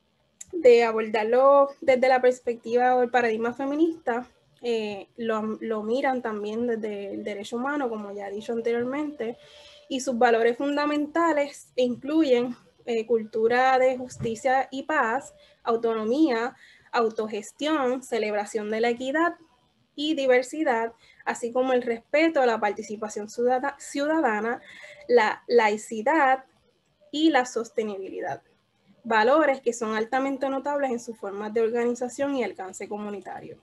de abordarlo desde la perspectiva o el paradigma feminista. Eh, lo, lo miran también desde el derecho humano, como ya he dicho anteriormente, y sus valores fundamentales incluyen eh, cultura de justicia y paz, autonomía, autogestión, celebración de la equidad y diversidad, así como el respeto a la participación ciudadana, la laicidad y la sostenibilidad. Valores que son altamente notables en sus formas de organización y alcance comunitario.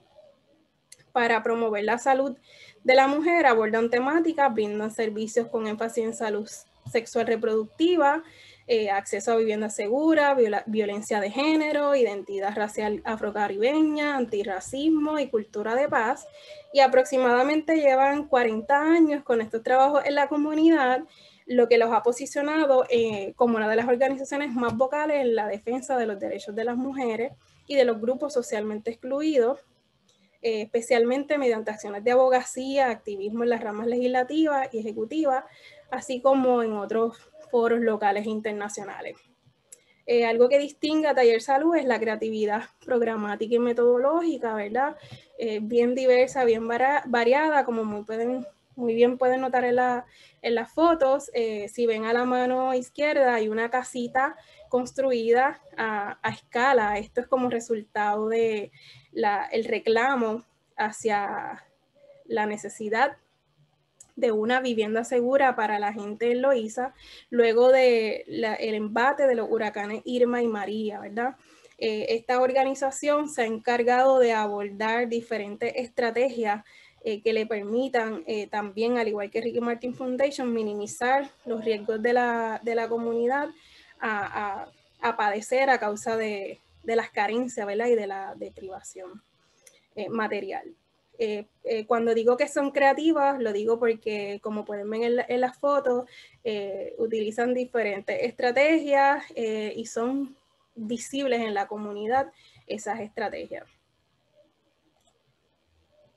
Para promover la salud de la mujer, abordan temáticas, brindan servicios con énfasis en salud sexual reproductiva, eh, acceso a vivienda segura, viola, violencia de género, identidad racial afrocaribeña, antirracismo y cultura de paz. Y aproximadamente llevan cuarenta años con estos trabajos en la comunidad, lo que los ha posicionado eh, como una de las organizaciones más vocales en la defensa de los derechos de las mujeres y de los grupos socialmente excluidos, eh, especialmente mediante acciones de abogacía, activismo en las ramas legislativas y ejecutivas, así como en otros foros locales e internacionales. Eh, algo que distingue a Taller Salud es la creatividad programática y metodológica, ¿verdad? Eh, bien diversa, bien variada, como muy, pueden, muy bien pueden notar en, la, en las fotos. Eh, si ven a la mano izquierda hay una casita construida a, a escala. Esto es como resultado de la, el reclamo hacia la necesidad de una vivienda segura para la gente en Loíza, luego del de embate de los huracanes Irma y María, ¿verdad? Eh, esta organización se ha encargado de abordar diferentes estrategias eh, que le permitan eh, también, al igual que Ricky Martin Foundation, minimizar los riesgos de la, de la comunidad a, a, a padecer a causa de, de las carencias, ¿verdad? Y de la deprivación eh, material. Eh, eh, cuando digo que son creativas, lo digo porque, como pueden ver en, la, en las fotos, eh, utilizan diferentes estrategias eh, y son visibles en la comunidad esas estrategias.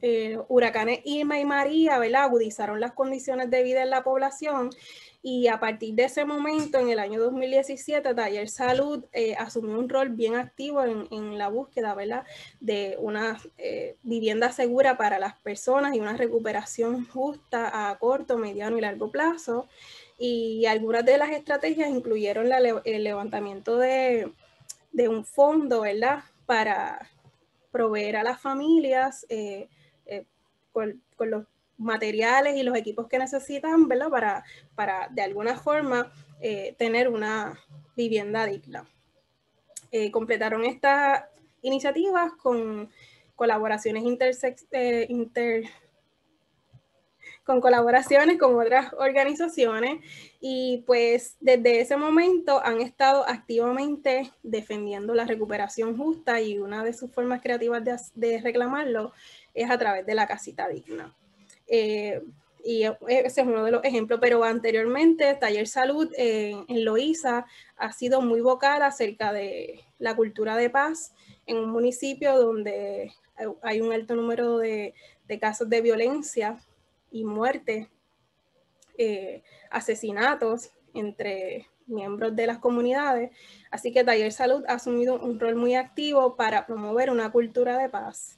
eh, huracanes Irma y María, ¿verdad?, agudizaron las condiciones de vida en la población, y a partir de ese momento, en el año dos mil diecisiete, Taller Salud eh, asumió un rol bien activo en, en la búsqueda, ¿verdad?, de una eh, vivienda segura para las personas y una recuperación justa a corto, mediano y largo plazo. Y algunas de las estrategias incluyeron la, el levantamiento de, de un fondo, ¿verdad?, para proveer a las familias eh, eh, con, con los materiales y los equipos que necesitan, ¿verdad?, para, para de alguna forma eh, tener una vivienda digna. Eh, completaron estas iniciativas con colaboraciones intersex, eh, inter, con colaboraciones con otras organizaciones, y pues desde ese momento han estado activamente defendiendo la recuperación justa, y una de sus formas creativas de, de reclamarlo es a través de la casita digna. Eh, y ese es uno de los ejemplos, pero anteriormente Taller Salud eh, en Loíza ha sido muy vocal acerca de la cultura de paz en un municipio donde hay un alto número de, de casos de violencia y muerte, eh, asesinatos entre miembros de las comunidades. Así que Taller Salud ha asumido un rol muy activo para promover una cultura de paz.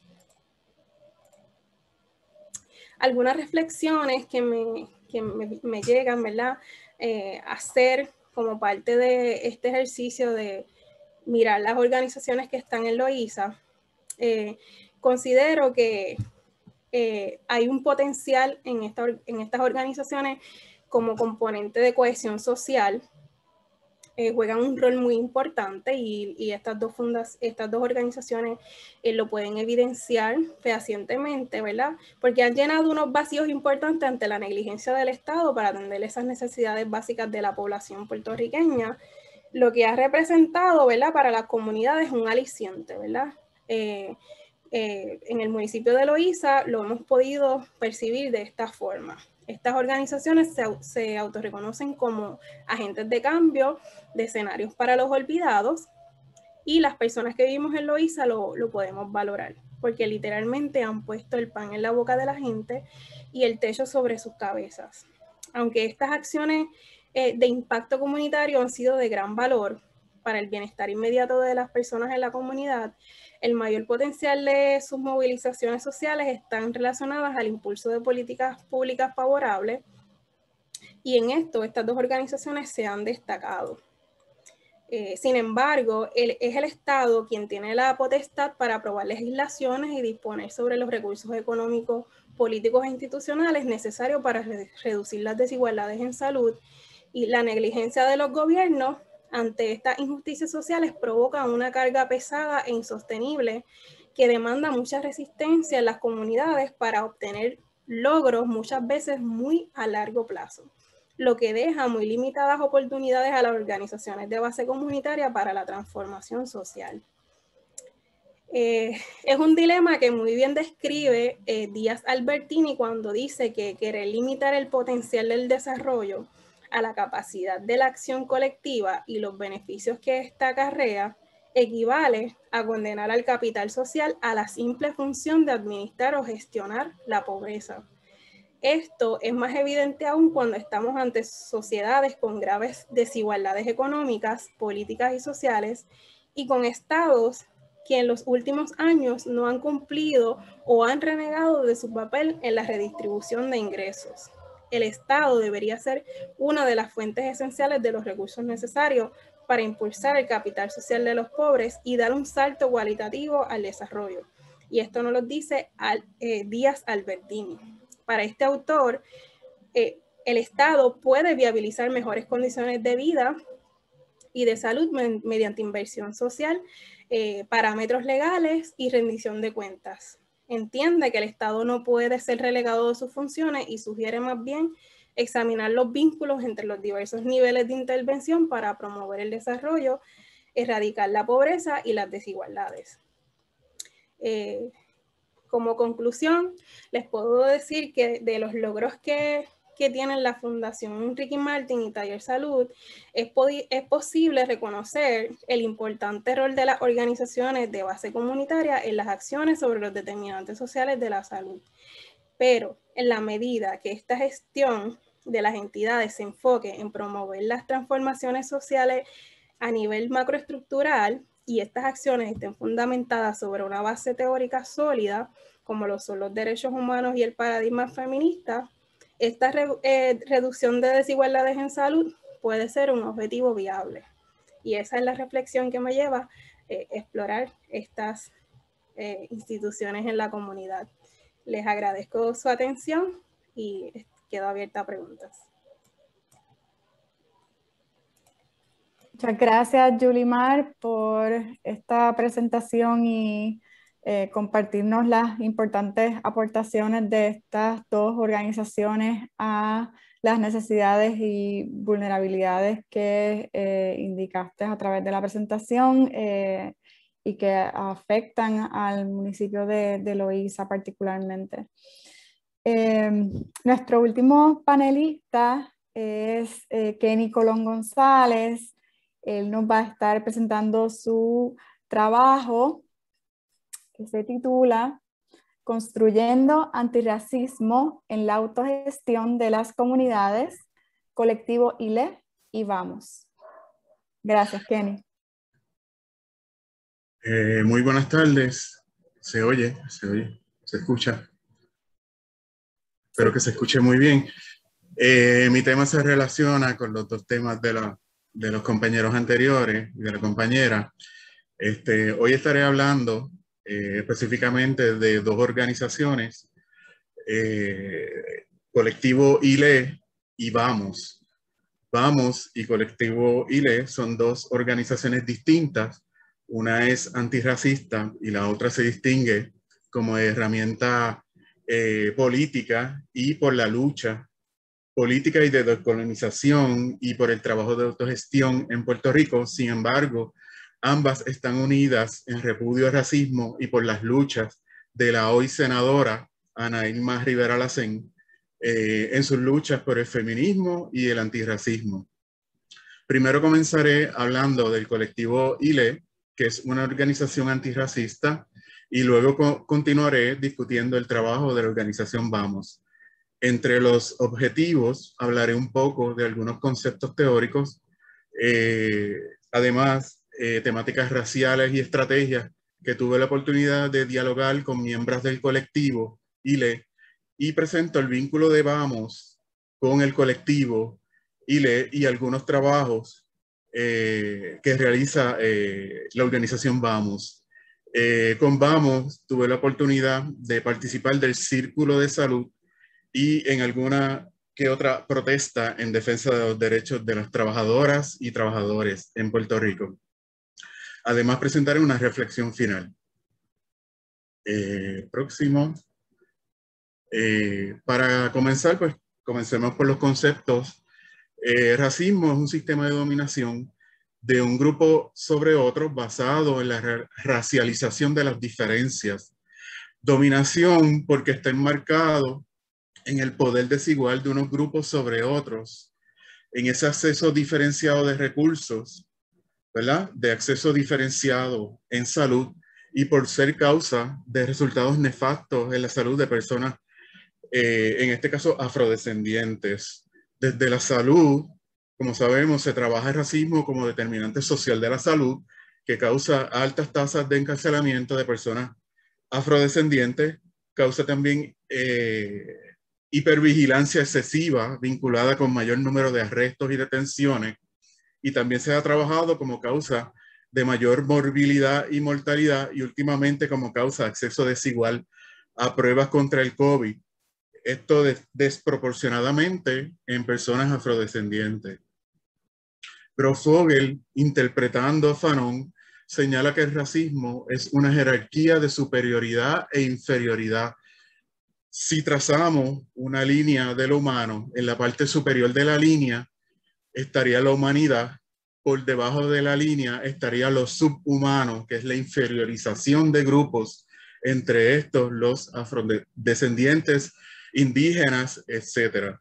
Algunas reflexiones que me, que me, me llegan, ¿verdad?, eh, a hacer como parte de este ejercicio de mirar las organizaciones que están en Loíza. Eh, considero que Eh, hay un potencial en, esta, en estas organizaciones como componente de cohesión social. Eh, juegan un rol muy importante, y, y estas, dos fundas, estas dos organizaciones eh, lo pueden evidenciar fehacientemente, ¿verdad? Porque han llenado unos vacíos importantes ante la negligencia del Estado para atender esas necesidades básicas de la población puertorriqueña, lo que ha representado, ¿verdad?, para las comunidades un aliciente, ¿verdad? Eh, Eh, en el municipio de Loíza lo hemos podido percibir de esta forma. Estas organizaciones se, se autorreconocen como agentes de cambio, de escenarios para los olvidados, y las personas que vivimos en Loíza lo, lo podemos valorar, porque literalmente han puesto el pan en la boca de la gente y el techo sobre sus cabezas. Aunque estas acciones eh, de impacto comunitario han sido de gran valor para el bienestar inmediato de las personas en la comunidad, el mayor potencial de sus movilizaciones sociales están relacionadas al impulso de políticas públicas favorables, y en esto estas dos organizaciones se han destacado. Eh, sin embargo, el, es el Estado quien tiene la potestad para aprobar legislaciones y disponer sobre los recursos económicos, políticos e institucionales necesarios para re, reducir las desigualdades en salud, y la negligencia de los gobiernos ante estas injusticias sociales provoca una carga pesada e insostenible que demanda mucha resistencia en las comunidades para obtener logros muchas veces muy a largo plazo, lo que deja muy limitadas oportunidades a las organizaciones de base comunitaria para la transformación social. Eh, es un dilema que muy bien describe eh, Díaz Albertini cuando dice que querer limitar el potencial del desarrollo a la capacidad de la acción colectiva y los beneficios que esta acarrea equivale a condenar al capital social a la simple función de administrar o gestionar la pobreza. Esto es más evidente aún cuando estamos ante sociedades con graves desigualdades económicas, políticas y sociales, y con estados que en los últimos años no han cumplido o han renegado de su papel en la redistribución de ingresos. El Estado debería ser una de las fuentes esenciales de los recursos necesarios para impulsar el capital social de los pobres y dar un salto cualitativo al desarrollo. Y esto nos lo dice eh, Díaz Albertini. Para este autor, eh, el Estado puede viabilizar mejores condiciones de vida y de salud mediante inversión social, eh, parámetros legales y rendición de cuentas. Entiende que el Estado no puede ser relegado de sus funciones y sugiere más bien examinar los vínculos entre los diversos niveles de intervención para promover el desarrollo, erradicar la pobreza y las desigualdades. Eh, como conclusión, les puedo decir que de los logros que que tienen la Fundación Ricky Martin y Taller Salud, es, es posible reconocer el importante rol de las organizaciones de base comunitaria en las acciones sobre los determinantes sociales de la salud. Pero en la medida que esta gestión de las entidades se enfoque en promover las transformaciones sociales a nivel macroestructural y estas acciones estén fundamentadas sobre una base teórica sólida, como lo son los derechos humanos y el paradigma feminista, esta re, eh, reducción de desigualdades en salud puede ser un objetivo viable. Y esa es la reflexión que me lleva a eh, explorar estas eh, instituciones en la comunidad. Les agradezco su atención y quedo abierta a preguntas. Muchas gracias, Yulimar, por esta presentación y eh, compartirnos las importantes aportaciones de estas dos organizaciones a las necesidades y vulnerabilidades que eh, indicaste a través de la presentación eh, y que afectan al municipio de, de Loíza particularmente. Eh, nuestro último panelista es eh, Kenny Colón González. Él nos va a estar presentando su trabajo que se titula Construyendo antirracismo en la autogestión de las comunidades, colectivo I L E y Vamos. Gracias, Kenny. Eh, muy buenas tardes. Se oye, se oye, se escucha. Espero que se escuche muy bien. Eh, mi tema se relaciona con los dos temas de, la, de los compañeros anteriores y de la compañera. Este, hoy estaré hablando eh, específicamente de dos organizaciones, eh, Colectivo I L E y Vamos. Vamos y Colectivo I L E son dos organizaciones distintas. Una es antirracista y la otra se distingue como herramienta eh, política y por la lucha política y de descolonización y por el trabajo de autogestión en Puerto Rico. Sin embargo, ambas están unidas en repudio al racismo y por las luchas de la hoy senadora Ana Irma Rivera Lacén eh, en sus luchas por el feminismo y el antirracismo. Primero comenzaré hablando del colectivo I L E, que es una organización antirracista, y luego co continuaré discutiendo el trabajo de la organización Vamos. Entre los objetivos hablaré un poco de algunos conceptos teóricos, eh, además eh, temáticas raciales y estrategias que tuve la oportunidad de dialogar con miembros del colectivo I L E, y presento el vínculo de Vamos con el colectivo I L E y algunos trabajos eh, que realiza eh, la organización Vamos. Eh, con Vamos tuve la oportunidad de participar del Círculo de Salud y en alguna que otra protesta en defensa de los derechos de las trabajadoras y trabajadores en Puerto Rico. Además, presentaré una reflexión final. Eh, próximo. Eh, para comenzar, pues comencemos por los conceptos. Eh, racismo es un sistema de dominación de un grupo sobre otro basado en la ra racialización de las diferencias. Dominación porque está enmarcado en el poder desigual de unos grupos sobre otros, en ese acceso diferenciado de recursos, ¿verdad? De acceso diferenciado en salud y por ser causa de resultados nefastos en la salud de personas, eh, en este caso afrodescendientes. Desde la salud, como sabemos, se trabaja el racismo como determinante social de la salud que causa altas tasas de encarcelamiento de personas afrodescendientes, causa también eh, hipervigilancia excesiva vinculada con mayor número de arrestos y detenciones, y también se ha trabajado como causa de mayor morbilidad y mortalidad y últimamente como causa de acceso desigual a pruebas contra el COVID. Esto des desproporcionadamente en personas afrodescendientes. Grosvogel, interpretando a Fanon, señala que el racismo es una jerarquía de superioridad e inferioridad. Si trazamos una línea de lo humano, en la parte superior de la línea estaría la humanidad, por debajo de la línea estaría lo subhumano, que es la inferiorización de grupos, entre estos los afrodescendientes, indígenas, etcétera.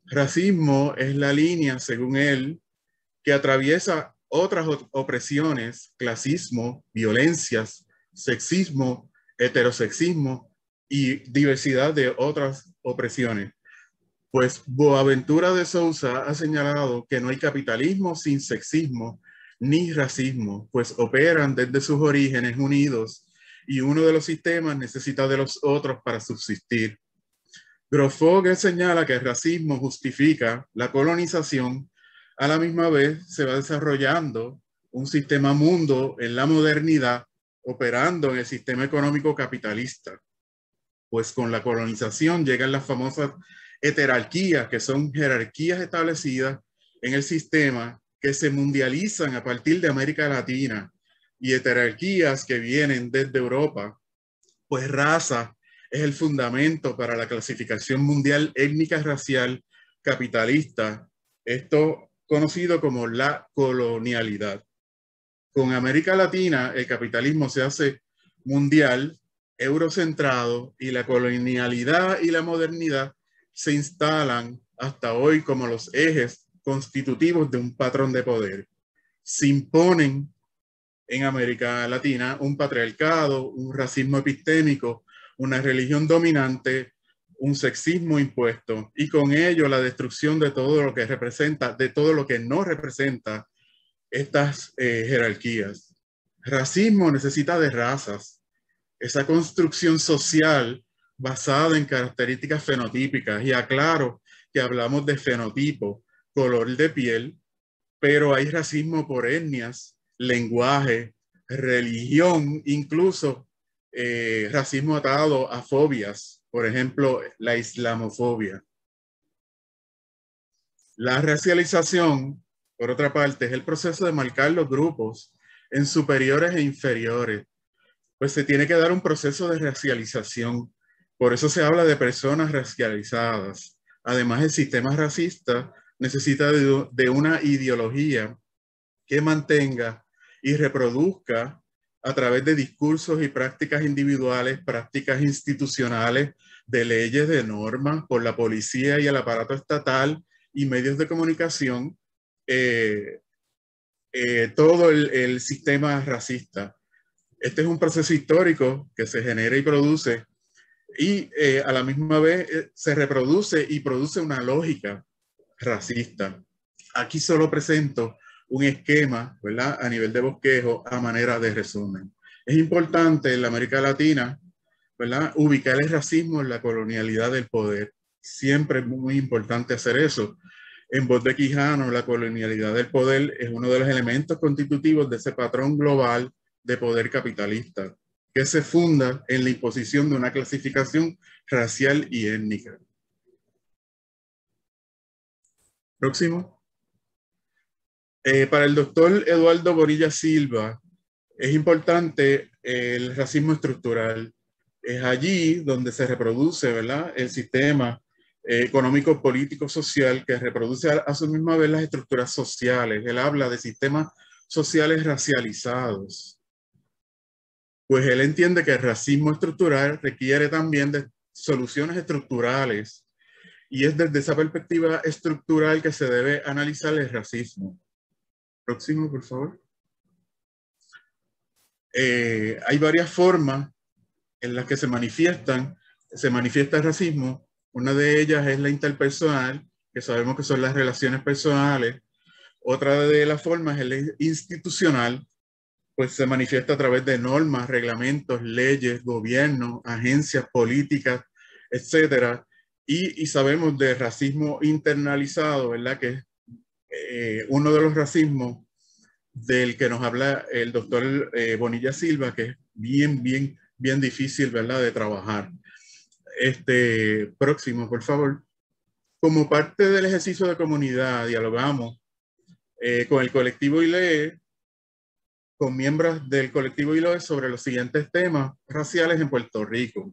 Racismo es la línea, según él, que atraviesa otras opresiones, clasismo, violencias, sexismo, heterosexismo y diversidad de otras opresiones. Pues Boaventura de Sousa ha señalado que no hay capitalismo sin sexismo ni racismo, pues operan desde sus orígenes unidos y uno de los sistemas necesita de los otros para subsistir. Grofog señala que el racismo justifica la colonización, a la misma vez se va desarrollando un sistema mundo en la modernidad operando en el sistema económico capitalista, pues con la colonización llegan las famosas heterarquías, que son jerarquías establecidas en el sistema que se mundializan a partir de América Latina, y heterarquías que vienen desde Europa, pues raza es el fundamento para la clasificación mundial étnica racial capitalista, esto conocido como la colonialidad. Con América Latina el capitalismo se hace mundial, eurocentrado, y la colonialidad y la modernidad se instalan hasta hoy como los ejes constitutivos de un patrón de poder. Se imponen en América Latina un patriarcado, un racismo epistémico, una religión dominante, un sexismo impuesto, y con ello la destrucción de todo lo que representa, de todo lo que no representa estas eh, jerarquías. Racismo necesita de razas, esa construcción social basada en características fenotípicas, y aclaro que hablamos de fenotipo, color de piel, pero hay racismo por etnias, lenguaje, religión, incluso eh, racismo atado a fobias, por ejemplo, la islamofobia. La racialización, por otra parte, es el proceso de marcar los grupos en superiores e inferiores, pues se tiene que dar un proceso de racialización. Por eso se habla de personas racializadas. Además, el sistema racista necesita de, de una ideología que mantenga y reproduzca a través de discursos y prácticas individuales, prácticas institucionales, de leyes, de normas, por la policía y el aparato estatal y medios de comunicación, eh, eh, todo el, el sistema racista. Este es un proceso histórico que se genera y produce, y eh, a la misma vez eh, se reproduce y produce una lógica racista. Aquí solo presento un esquema, ¿verdad?, a nivel de bosquejo, a manera de resumen. Es importante en la América Latina, ¿verdad?, ubicar el racismo en la colonialidad del poder. Siempre es muy importante hacer eso. En voz de Quijano, la colonialidad del poder es uno de los elementos constitutivos de ese patrón global de poder capitalista, que se funda en la imposición de una clasificación racial y étnica. Próximo. Eh, para el doctor Eduardo Bonilla Silva, es importante el racismo estructural. Es allí donde se reproduce, ¿verdad?, el sistema eh, económico, político, social, que reproduce a, a su misma vez las estructuras sociales. Él habla de sistemas sociales racializados. Pues él entiende que el racismo estructural requiere también de soluciones estructurales, y es desde esa perspectiva estructural que se debe analizar el racismo. Próximo, por favor. Eh, hay varias formas en las que se manifiestan, se manifiesta el racismo. Una de ellas es la interpersonal, que sabemos que son las relaciones personales. Otra de las formas es la institucional, pues se manifiesta a través de normas, reglamentos, leyes, gobiernos, agencias políticas, etcétera. Y, y sabemos de racismo internalizado, ¿verdad?, que es eh, uno de los racismos del que nos habla el doctor eh, Bonilla Silva, que es bien, bien, bien difícil, ¿verdad?, de trabajar. Este, próximo, por favor. Como parte del ejercicio de comunidad, dialogamos eh, con el colectivo I L E, con miembros del colectivo I L E sobre los siguientes temas raciales en Puerto Rico.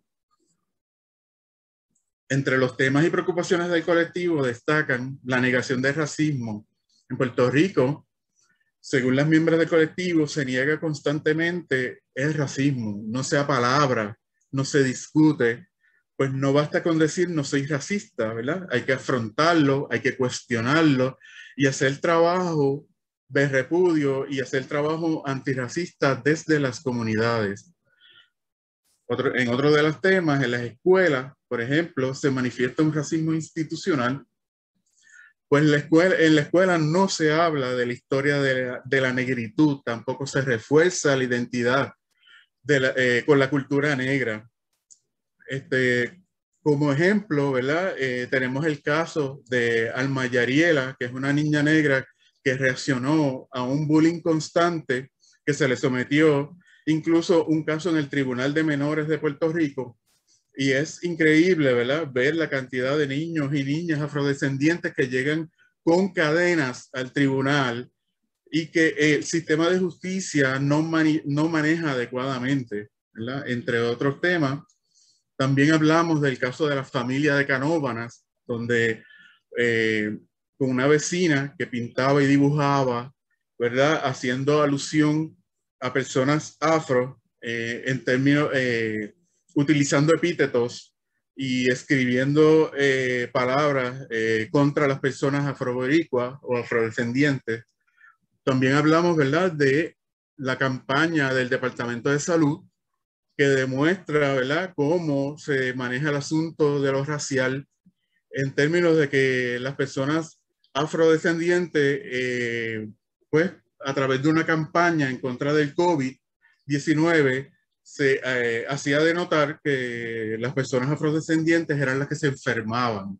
Entre los temas y preocupaciones del colectivo destacan la negación del racismo. En Puerto Rico, según las miembros del colectivo, se niega constantemente el racismo. No se apalabra, no se discute, pues no basta con decir no soy racista, ¿verdad? Hay que afrontarlo, hay que cuestionarlo y hacer trabajo de repudio y hacer trabajo antirracista desde las comunidades. Otro, en otro de los temas, en las escuelas, por ejemplo, se manifiesta un racismo institucional. Pues la escuela, en la escuela no se habla de la historia de la, de la negritud, tampoco se refuerza la identidad de la, eh, con la cultura negra. Este, como ejemplo, ¿verdad? Eh, tenemos el caso de Alma Yariela, que es una niña negra que reaccionó a un bullying constante que se le sometió, incluso un caso en el Tribunal de Menores de Puerto Rico. Y es increíble, ¿verdad? Ver la cantidad de niños y niñas afrodescendientes que llegan con cadenas al tribunal y que el sistema de justicia no, mani no maneja adecuadamente, ¿verdad? Entre otros temas. También hablamos del caso de la familia de Canóvanas, donde eh, con una vecina que pintaba y dibujaba, ¿verdad? Haciendo alusión a personas afro eh, en términos, eh, utilizando epítetos y escribiendo eh, palabras eh, contra las personas afroboricuas o afrodescendientes. También hablamos, ¿verdad?, de la campaña del Departamento de Salud que demuestra, ¿verdad?, cómo se maneja el asunto de lo racial en términos de que las personas afrodescendientes, eh, pues a través de una campaña en contra del COVID diecinueve, se eh, hacía de notar que las personas afrodescendientes eran las que se enfermaban.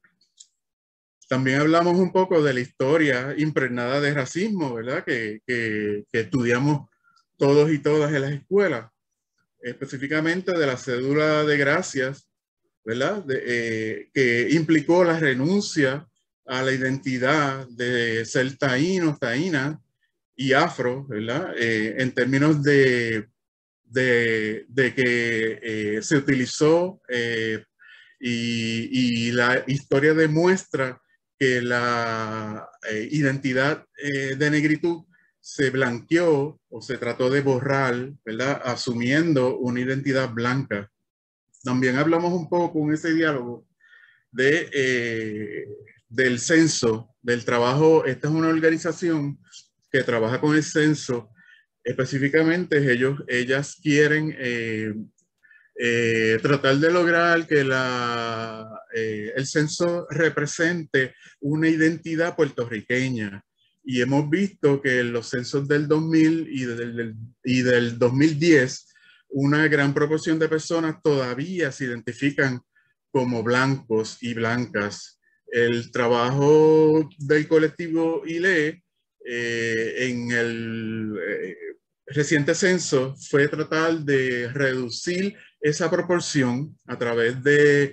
También hablamos un poco de la historia impregnada de racismo, ¿verdad?, que, que, que estudiamos todos y todas en las escuelas. Específicamente de la cédula de gracias, ¿verdad? De, eh, que implicó la renuncia a la identidad de ser taíno, taína y afro, ¿verdad? Eh, en términos de, de, de que eh, se utilizó eh, y, y la historia demuestra que la eh, identidad eh, de negritud se blanqueó o se trató de borrar, ¿verdad?, asumiendo una identidad blanca. También hablamos un poco en ese diálogo de, eh, del censo, del trabajo. Esta es una organización que trabaja con el censo. Específicamente ellos, ellas quieren eh, eh, tratar de lograr que la, eh, el censo represente una identidad puertorriqueña. Y hemos visto que en los censos del dos mil y del, y del dos mil diez, una gran proporción de personas todavía se identifican como blancos y blancas. El trabajo del colectivo I L E eh, en el eh, reciente censo fue tratar de reducir esa proporción a través de,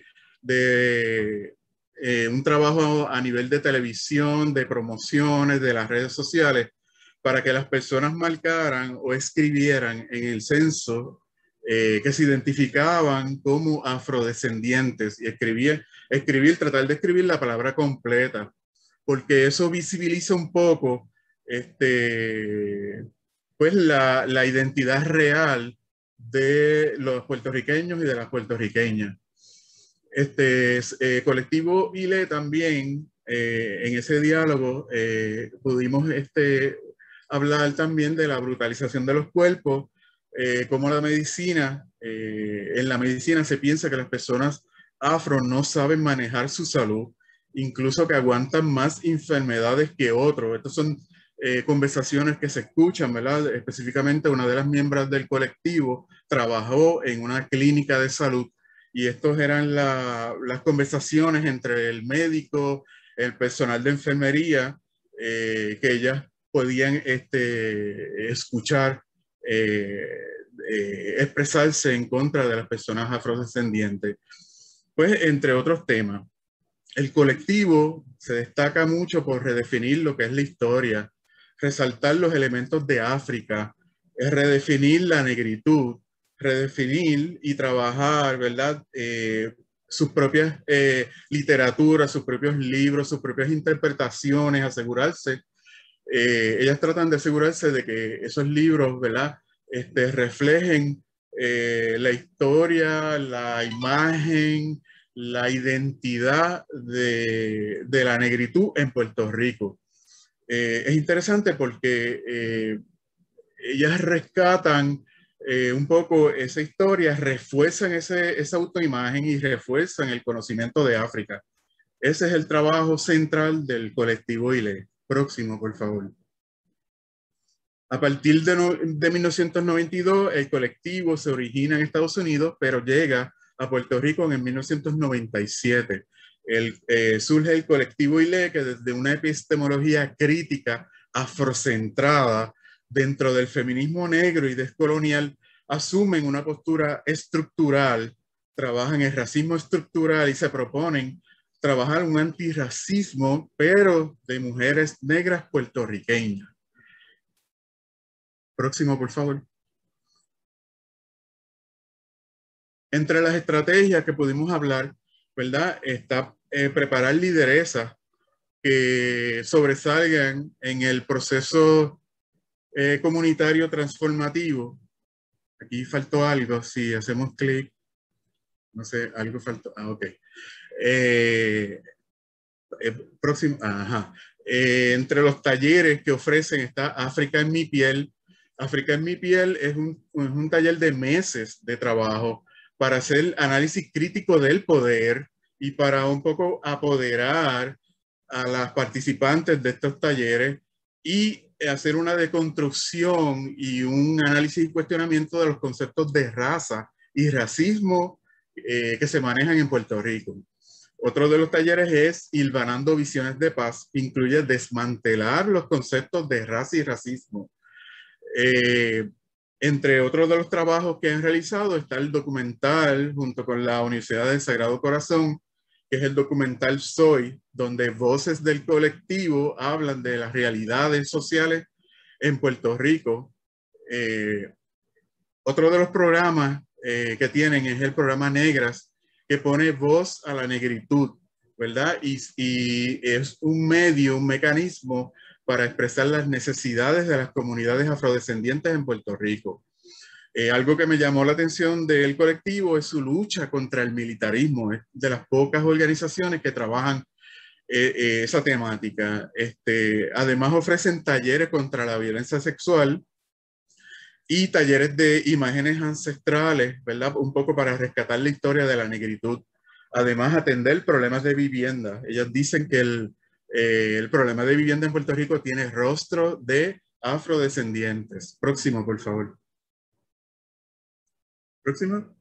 de eh, un trabajo a nivel de televisión, de promociones, de las redes sociales, para que las personas marcaran o escribieran en el censo eh, que se identificaban como afrodescendientes y escribir, escribir, tratar de escribir la palabra completa, porque eso visibiliza un poco este, pues la, la identidad real de los puertorriqueños y de las puertorriqueñas. Este eh, colectivo I L E también, eh, en ese diálogo, eh, pudimos este, hablar también de la brutalización de los cuerpos, eh, como la medicina, eh, en la medicina se piensa que las personas afro no saben manejar su salud, incluso que aguantan más enfermedades que otros. Estas son eh, conversaciones que se escuchan, ¿verdad? Específicamente una de las miembros del colectivo trabajó en una clínica de salud y estos eran la, las conversaciones entre el médico, el personal de enfermería, eh, que ellas podían este, escuchar, eh, eh, expresarse en contra de las personas afrodescendientes. Pues entre otros temas. El colectivo se destaca mucho por redefinir lo que es la historia, resaltar los elementos de África, redefinir la negritud, redefinir y trabajar, ¿verdad? Eh, sus propias eh, literaturas, sus propios libros, sus propias interpretaciones, asegurarse. Eh, ellas tratan de asegurarse de que esos libros, ¿verdad?, este, reflejen eh, la historia, la imagen, la identidad de, de la negritud en Puerto Rico. Eh, es interesante porque eh, ellas rescatan eh, un poco esa historia, refuerzan ese, esa autoimagen y refuerzan el conocimiento de África. Ese es el trabajo central del colectivo I L E. Próximo, por favor. A partir de, no, de mil novecientos noventa y dos, el colectivo se origina en Estados Unidos, pero llega a Puerto Rico en mil novecientos noventa y siete. El, eh, surge el colectivo I L E, que desde una epistemología crítica afrocentrada dentro del feminismo negro y descolonial, asumen una postura estructural, trabajan el racismo estructural y se proponen trabajar un antirracismo, pero de mujeres negras puertorriqueñas. Próximo, por favor. Entre las estrategias que pudimos hablar, ¿verdad? Está eh, preparar lideresas que sobresalgan en el proceso eh, comunitario transformativo. Aquí faltó algo, si hacemos clic, no sé, algo faltó. Ah, ok. Eh, eh, próximo, ajá. Eh, entre los talleres que ofrecen está África en mi piel. África en mi piel es un, es un taller de meses de trabajo para hacer análisis crítico del poder y para un poco apoderar a las participantes de estos talleres y hacer una deconstrucción y un análisis y cuestionamiento de los conceptos de raza y racismo eh, que se manejan en Puerto Rico. Otro de los talleres es Hilvanando Visiones de Paz, que incluye desmantelar los conceptos de raza y racismo. Eh, entre otros de los trabajos que han realizado está el documental junto con la Universidad del Sagrado Corazón, que es el documental Soy, donde voces del colectivo hablan de las realidades sociales en Puerto Rico. Eh, otro de los programas eh, que tienen es el programa Negras, que pone voz a la negritud, ¿verdad? Y, y es un medio, un mecanismo para expresar las necesidades de las comunidades afrodescendientes en Puerto Rico. Eh, algo que me llamó la atención del colectivo es su lucha contra el militarismo. Es de las pocas organizaciones que trabajan eh, eh, esa temática. Este, además ofrecen talleres contra la violencia sexual y talleres de imágenes ancestrales, ¿verdad? Un poco para rescatar la historia de la negritud. Además, atender problemas de vivienda. Ellos dicen que el, eh, el problema de vivienda en Puerto Rico tiene rostro de afrodescendientes. Próximo, por favor. Próximo.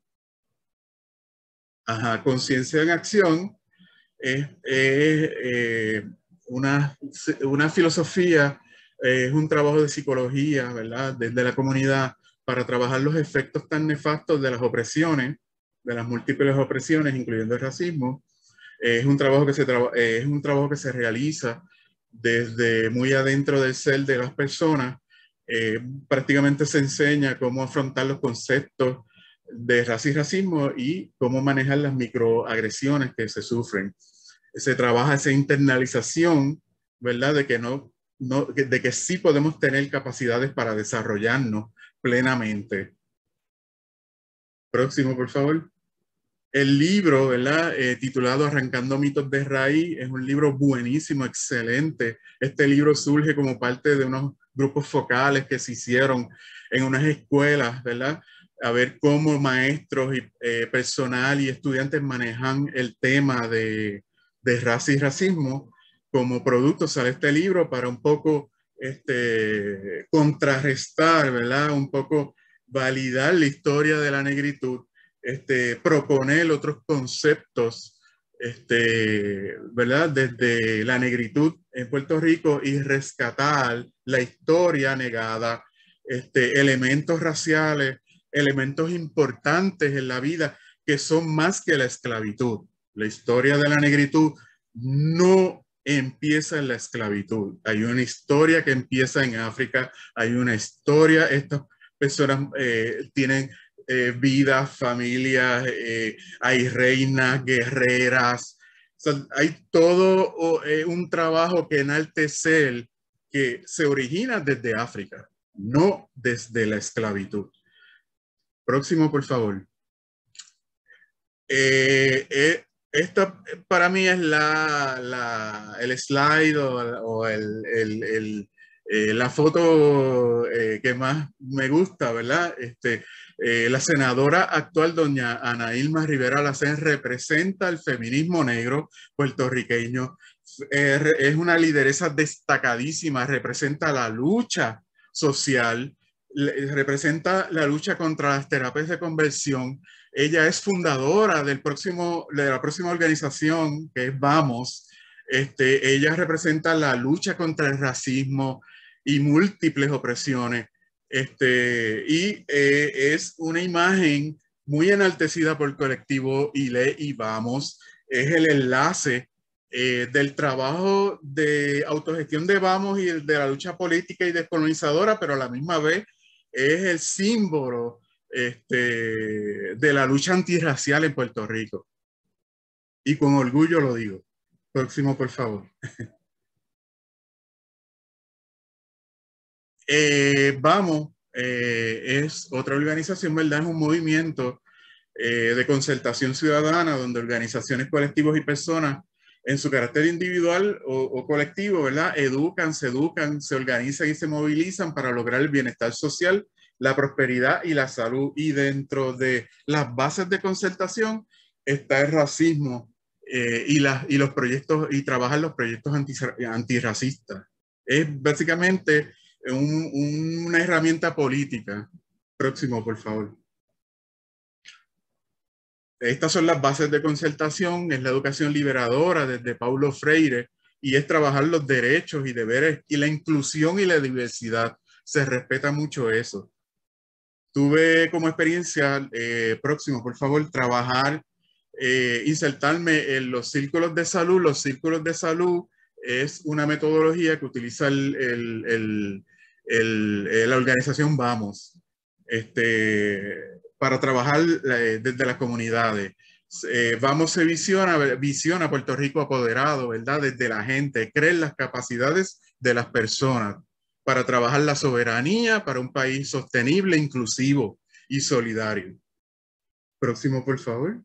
Ajá, Conciencia en Acción es, es eh, una, una filosofía, eh, es un trabajo de psicología, ¿verdad? Desde la comunidad para trabajar los efectos tan nefastos de las opresiones, de las múltiples opresiones, incluyendo el racismo. Eh, es, un trabajo que se traba, eh, es un trabajo que se realiza desde muy adentro del ser de las personas. Eh, prácticamente se enseña cómo afrontar los conceptos de raza y racismo y cómo manejar las microagresiones que se sufren. Se trabaja esa internalización, ¿verdad? De que, no, no, de que sí podemos tener capacidades para desarrollarnos plenamente. Próximo, por favor. El libro, ¿verdad? Eh, titulado Arrancando mitos de raíz, es un libro buenísimo, excelente. Este libro surge como parte de unos grupos focales que se hicieron en unas escuelas, ¿verdad? A ver cómo maestros y eh, personal y estudiantes manejan el tema de, de raza y racismo. Como producto sale este libro para un poco este, contrarrestar, ¿verdad? Un poco validar la historia de la negritud, este, proponer otros conceptos, este, ¿verdad? Desde la negritud en Puerto Rico y rescatar la historia negada, este, elementos raciales, elementos importantes en la vida que son más que la esclavitud. La historia de la negritud no empieza en la esclavitud. Hay una historia que empieza en África, hay una historia, estas personas eh, tienen eh, vidas, familias, eh, hay reinas, guerreras, o sea, hay todo oh, eh, un trabajo que enaltecer que se origina desde África, no desde la esclavitud. Próximo, por favor. Eh, eh, esta para mí es la, la, el slide o, o el, el, el, eh, la foto eh, que más me gusta, ¿verdad? Este, eh, la senadora actual, doña Ana Ilma Rivera Lacén, representa el feminismo negro puertorriqueño. Eh, es una lideresa destacadísima, representa la lucha social, representa la lucha contra las terapias de conversión. Ella es fundadora del próximo, de la próxima organización que es Vamos. Este, ella representa la lucha contra el racismo y múltiples opresiones. Este, y eh, es una imagen muy enaltecida por el colectivo I L E y Vamos. Es el enlace eh, del trabajo de autogestión de Vamos y de la lucha política y descolonizadora, pero a la misma vez es el símbolo este, de la lucha antirracial en Puerto Rico. Y con orgullo lo digo. Próximo, por favor. eh, Vamos, eh, es otra organización, ¿verdad? Es un movimiento eh, de concertación ciudadana donde organizaciones, colectivos y personas en su carácter individual o, o colectivo, ¿verdad? Educan, se educan, se organizan y se movilizan para lograr el bienestar social, la prosperidad y la salud. Y dentro de las bases de concertación está el racismo eh, y, la, y los proyectos, y trabajan los proyectos anti, antirracistas. Es básicamente un, una herramienta política. Próximo, por favor. Estas son las bases de concertación, es la educación liberadora desde Paulo Freire y es trabajar los derechos y deberes y la inclusión y la diversidad. Se respeta mucho eso. Tuve como experiencia, eh, próximo por favor, trabajar, eh, insertarme en los círculos de salud. Los círculos de salud es una metodología que utiliza el, el, el, el, la organización Vamos. Este, para trabajar eh, desde las comunidades. Eh, Vamos se visiona, visiona Puerto Rico apoderado, ¿verdad? Desde la gente, cree en las capacidades de las personas para trabajar la soberanía para un país sostenible, inclusivo y solidario. Próximo, por favor.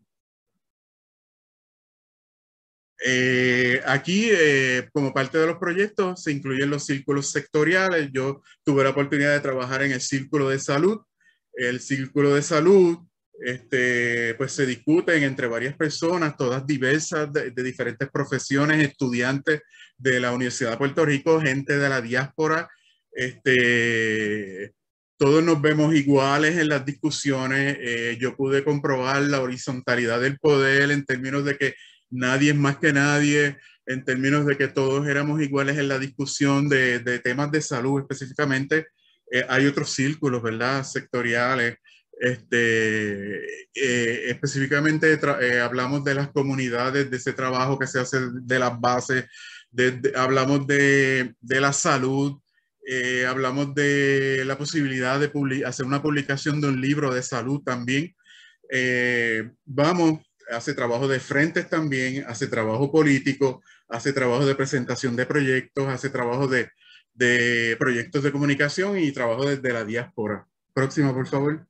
Eh, aquí, eh, como parte de los proyectos, se incluyen los círculos sectoriales. Yo tuve la oportunidad de trabajar en el Círculo de Salud. El Círculo de Salud, este, pues se discuten entre varias personas, todas diversas, de, de diferentes profesiones, estudiantes de la Universidad de Puerto Rico, gente de la diáspora. Este, todos nos vemos iguales en las discusiones. Eh, yo pude comprobar la horizontalidad del poder en términos de que nadie es más que nadie, en términos de que todos éramos iguales en la discusión de, de temas de salud específicamente. Eh, hay otros círculos, ¿verdad? Sectoriales. Este, eh, específicamente eh, hablamos de las comunidades, de ese trabajo que se hace de las bases, de, de, hablamos de, de la salud, eh, hablamos de la posibilidad de hacer una publicación de un libro de salud también. Eh, vamos, hace trabajo de frentes también, hace trabajo político, hace trabajo de presentación de proyectos, hace trabajo de, de proyectos de comunicación y trabajo desde la diáspora. Próxima, por favor.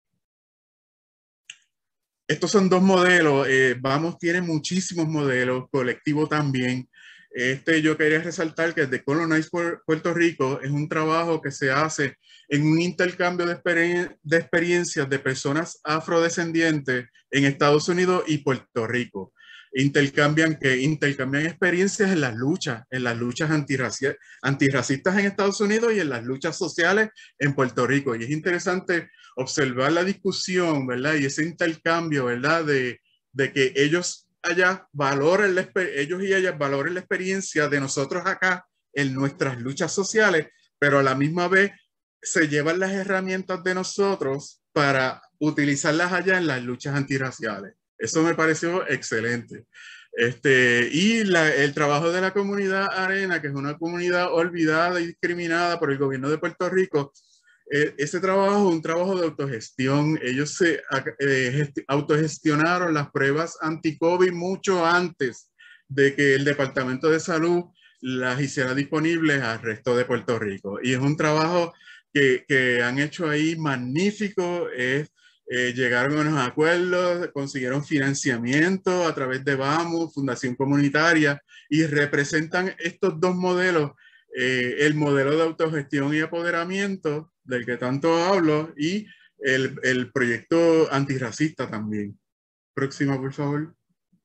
Estos son dos modelos. Eh, Vamos tiene muchísimos modelos, colectivo también. Este yo quería resaltar que el de Colonize Puerto Rico es un trabajo que se hace en un intercambio de, experien de experiencias de personas afrodescendientes en Estados Unidos y Puerto Rico. Intercambian, que intercambian experiencias en las luchas, en las luchas antirracistas en Estados Unidos y en las luchas sociales en Puerto Rico. Y es interesante observar la discusión, ¿verdad? Y ese intercambio, ¿verdad? De, de que ellos allá valoren, la, ellos y ellas valoren la experiencia de nosotros acá en nuestras luchas sociales, pero a la misma vez se llevan las herramientas de nosotros para utilizarlas allá en las luchas antirraciales. Eso me pareció excelente. Este, y la, el trabajo de la comunidad Arena, que es una comunidad olvidada y discriminada por el gobierno de Puerto Rico, eh, ese trabajo es un trabajo de autogestión. Ellos se eh, autogestionaron las pruebas anti-COVID mucho antes de que el Departamento de Salud las hiciera disponibles al resto de Puerto Rico. Y es un trabajo que, que han hecho ahí magnífico. Es eh, llegaron a unos acuerdos, consiguieron financiamiento a través de Vamos, Fundación Comunitaria, y representan estos dos modelos, eh, el modelo de autogestión y apoderamiento, del que tanto hablo, y el, el proyecto antirracista también. Próxima, por favor.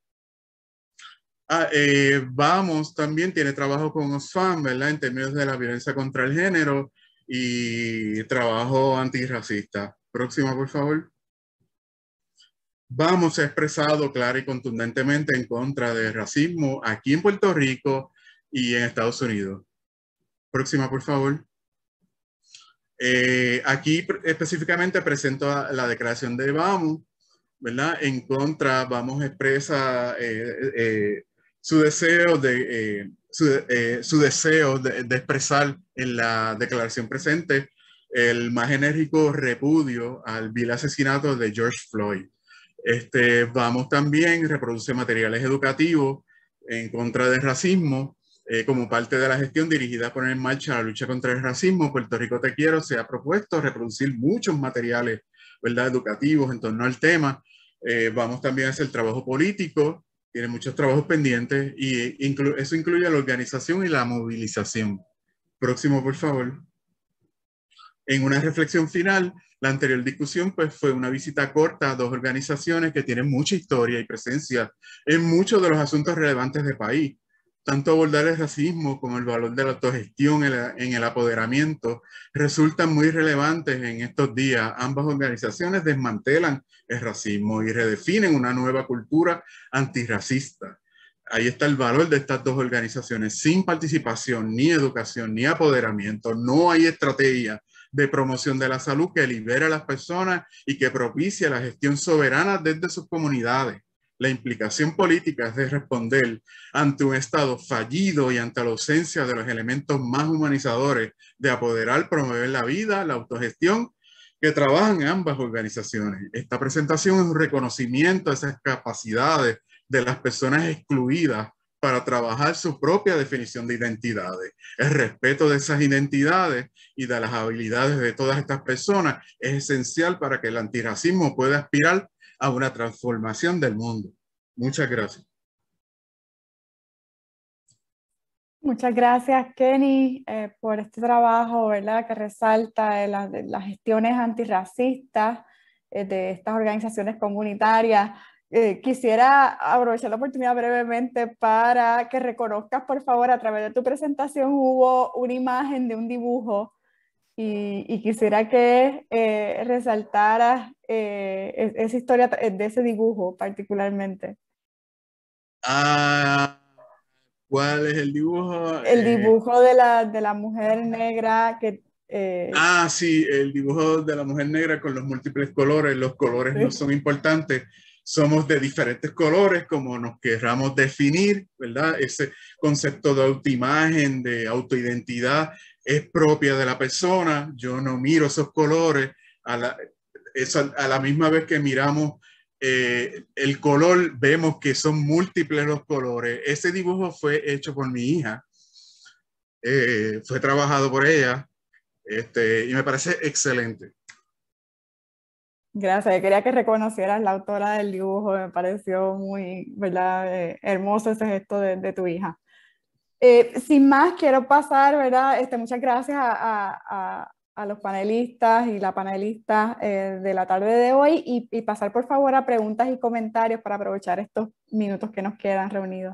Ah, eh, Vamos también tiene trabajo con Oxfam, ¿verdad? En términos de la violencia contra el género y trabajo antirracista. Próxima, por favor. Vamos ha expresado clara y contundentemente en contra del racismo aquí en Puerto Rico y en Estados Unidos. Próxima, por favor. Eh, aquí específicamente presento la declaración de Vamos, ¿verdad? En contra, Vamos expresa eh, eh, su deseo de, eh, su, eh, su deseo de, de expresar en la declaración presente el más enérgico repudio al vil asesinato de George Floyd. Este, Vamos también reproduce materiales educativos en contra del racismo eh, como parte de la gestión dirigida a poner en marcha la lucha contra el racismo. Puerto Rico Te Quiero se ha propuesto reproducir muchos materiales, ¿verdad?, educativos en torno al tema. Eh, Vamos también a hacer trabajo político, tiene muchos trabajos pendientes y inclu eso incluye la organización y la movilización. Próximo, por favor. En una reflexión final, la anterior discusión pues, fue una visita corta a dos organizaciones que tienen mucha historia y presencia en muchos de los asuntos relevantes del país. Tanto abordar el racismo como el valor de la autogestión en, la, en el apoderamiento resultan muy relevantes en estos días. Ambas organizaciones desmantelan el racismo y redefinen una nueva cultura antirracista. Ahí está el valor de estas dos organizaciones. Sin participación, ni educación, ni apoderamiento, no hay estrategia de promoción de la salud que libere a las personas y que propicie la gestión soberana desde sus comunidades. La implicación política es de responder ante un Estado fallido y ante la ausencia de los elementos más humanizadores de apoderar, promover la vida, la autogestión, que trabajan en ambas organizaciones. Esta presentación es un reconocimiento de esas capacidades de las personas excluidas para trabajar su propia definición de identidades. El respeto de esas identidades y de las habilidades de todas estas personas es esencial para que el antirracismo pueda aspirar a una transformación del mundo. Muchas gracias. Muchas gracias, Kenny, eh, por este trabajo, ¿verdad?, que resalta de, la, de las gestiones antirracistas eh, de estas organizaciones comunitarias. Eh, quisiera aprovechar la oportunidad brevemente para que reconozcas, por favor, a través de tu presentación hubo una imagen de un dibujo y, y quisiera que eh, resaltaras eh, esa historia de ese dibujo particularmente. Ah, ¿cuál es el dibujo? El dibujo eh, de, la, de la mujer negra que... Eh, ah, sí, el dibujo de la mujer negra con los múltiples colores. Los colores sí. no son importantes. Somos de diferentes colores, como nos querramos definir, ¿verdad? Ese concepto de autoimagen, de autoidentidad, es propia de la persona. Yo no miro esos colores a la, eso, a la misma vez que miramos eh, el color, vemos que son múltiples los colores. Ese dibujo fue hecho por mi hija, eh, fue trabajado por ella, este, y me parece excelente. Gracias, yo quería que reconocieras la autora del dibujo, me pareció muy, ¿verdad?, eh, hermoso ese gesto de, de tu hija. Eh, sin más, quiero pasar, ¿verdad? Este, muchas gracias a, a, a los panelistas y la panelista eh, de la tarde de hoy y, y pasar por favor a preguntas y comentarios para aprovechar estos minutos que nos quedan reunidos.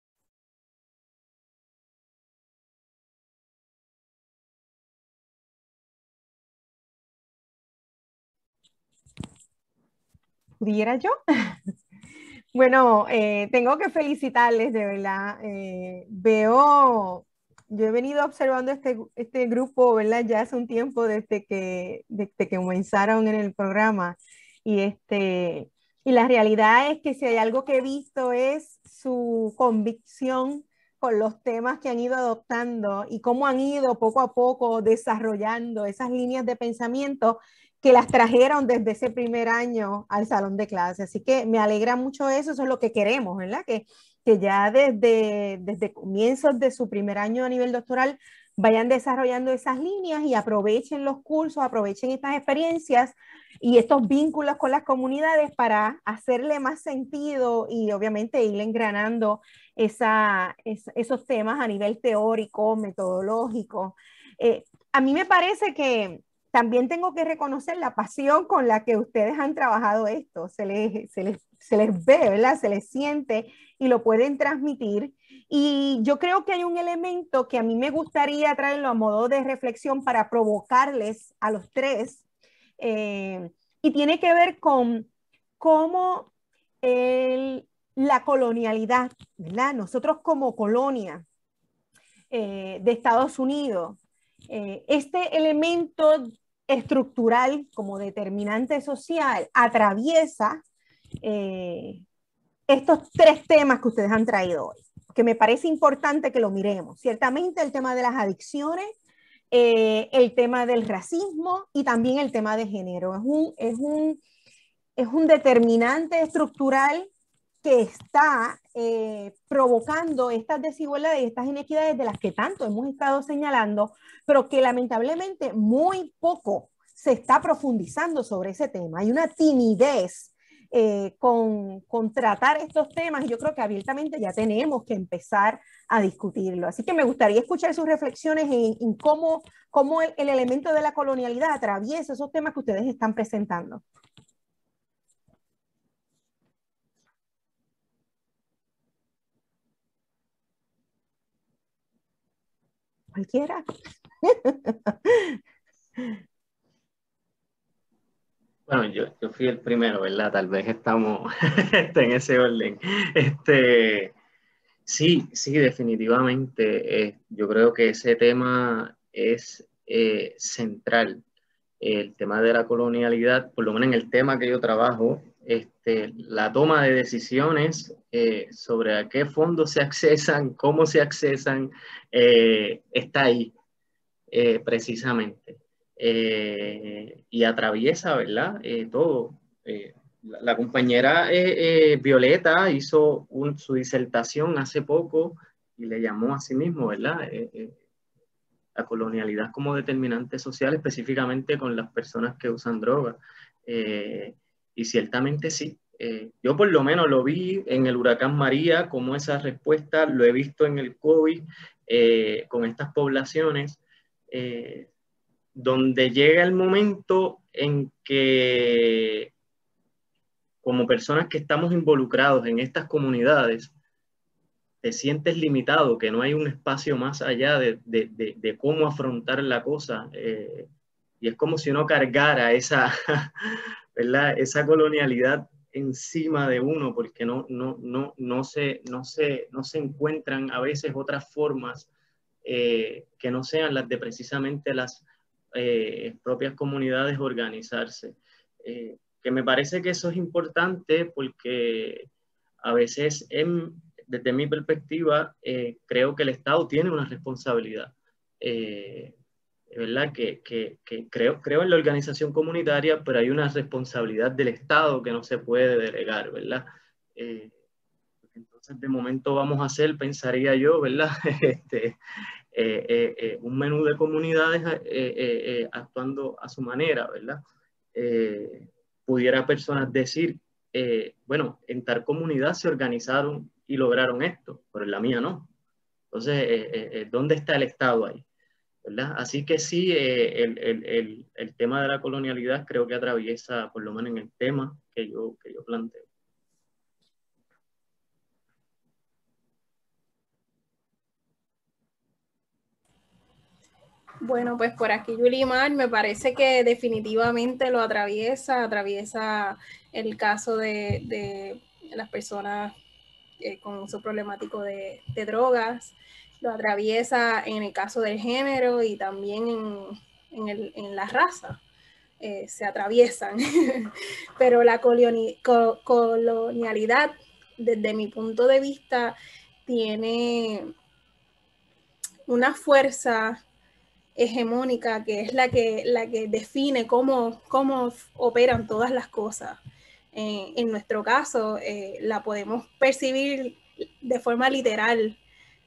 ¿Pudiera yo? Bueno, eh, tengo que felicitarles, de verdad. Eh, veo, yo he venido observando este, este grupo, ¿verdad? Ya hace un tiempo desde que, desde que comenzaron en el programa. Y, este, y la realidad es que si hay algo que he visto es su convicción con los temas que han ido adoptando y cómo han ido poco a poco desarrollando esas líneas de pensamiento que las trajeron desde ese primer año al salón de clase. Así que me alegra mucho eso, eso es lo que queremos, ¿verdad? Que, que ya desde, desde comienzos de su primer año a nivel doctoral vayan desarrollando esas líneas y aprovechen los cursos, aprovechen estas experiencias y estos vínculos con las comunidades para hacerle más sentido y obviamente ir engranando esa, es, esos temas a nivel teórico, metodológico. Eh, a mí me parece que también tengo que reconocer la pasión con la que ustedes han trabajado esto. Se les, se les, se les ve, ¿verdad? Se les siente y lo pueden transmitir. Y yo creo que hay un elemento que a mí me gustaría traerlo a modo de reflexión para provocarles a los tres, eh, y tiene que ver con cómo el, la colonialidad, ¿verdad? Nosotros como colonia eh, de Estados Unidos, eh, este elemento estructural como determinante social atraviesa eh, estos tres temas que ustedes han traído hoy, que me parece importante que lo miremos. Ciertamente el tema de las adicciones, eh, el tema del racismo y también el tema de género. Es un, es un, es un determinante estructural que está eh, provocando estas desigualdades y estas inequidades de las que tanto hemos estado señalando, pero que lamentablemente muy poco se está profundizando sobre ese tema. Hay una timidez Eh, con, con tratar estos temas y yo creo que abiertamente ya tenemos que empezar a discutirlo. Así que me gustaría escuchar sus reflexiones en, en cómo, cómo el, el elemento de la colonialidad atraviesa esos temas que ustedes están presentando. Cualquiera. Bueno, yo, yo fui el primero, ¿verdad? Tal vez estamos en ese orden. Este, sí, sí, definitivamente. Eh, yo creo que ese tema es eh, central. El tema de la colonialidad, por lo menos en el tema que yo trabajo, este, la toma de decisiones eh, sobre a qué fondos se accesan, cómo se accesan, eh, está ahí, eh, precisamente. Eh, y atraviesa, ¿verdad? Eh, todo. Eh, la, la compañera eh, eh, Violeta hizo un, su disertación hace poco y le llamó a sí mismo, ¿verdad? Eh, eh, la colonialidad como determinante social, específicamente con las personas que usan drogas. Eh, y ciertamente sí. Eh, yo por lo menos lo vi en el huracán María, como esa respuesta, lo he visto en el COVID, eh, con estas poblaciones. Eh, donde llega el momento en que como personas que estamos involucrados en estas comunidades, te sientes limitado, que no hay un espacio más allá de, de, de, de cómo afrontar la cosa. Eh, y es como si uno cargara esa, ¿verdad? Esa colonialidad encima de uno, porque no, no, no, no, se, no, se, no se encuentran a veces otras formas eh, que no sean las de precisamente las eh, propias comunidades organizarse. Eh, que me parece que eso es importante porque a veces, en, desde mi perspectiva, eh, creo que el Estado tiene una responsabilidad. Eh, ¿verdad? Que, que, que creo, creo en la organización comunitaria, pero hay una responsabilidad del Estado que no se puede delegar, ¿verdad? Eh, entonces, de momento vamos a hacer, pensaría yo, ¿verdad? este, Eh, eh, eh, un menú de comunidades eh, eh, eh, actuando a su manera, ¿verdad? Eh, pudiera personas decir, eh, bueno, en tal comunidad se organizaron y lograron esto, pero en la mía no. Entonces, eh, eh, ¿dónde está el Estado ahí? ¿Verdad? Así que sí, eh, el, el, el, el tema de la colonialidad creo que atraviesa, por lo menos en el tema que yo, que yo planteo. Bueno, pues por aquí Yulimar me parece que definitivamente lo atraviesa, atraviesa el caso de, de las personas eh, con uso problemático de, de drogas, lo atraviesa en el caso del género y también en, en, el, en la raza, eh, se atraviesan, pero la coloni co colonialidad desde mi punto de vista tiene una fuerza hegemónica que es la que, la que define cómo, cómo operan todas las cosas. Eh, en nuestro caso, eh, la podemos percibir de forma literal,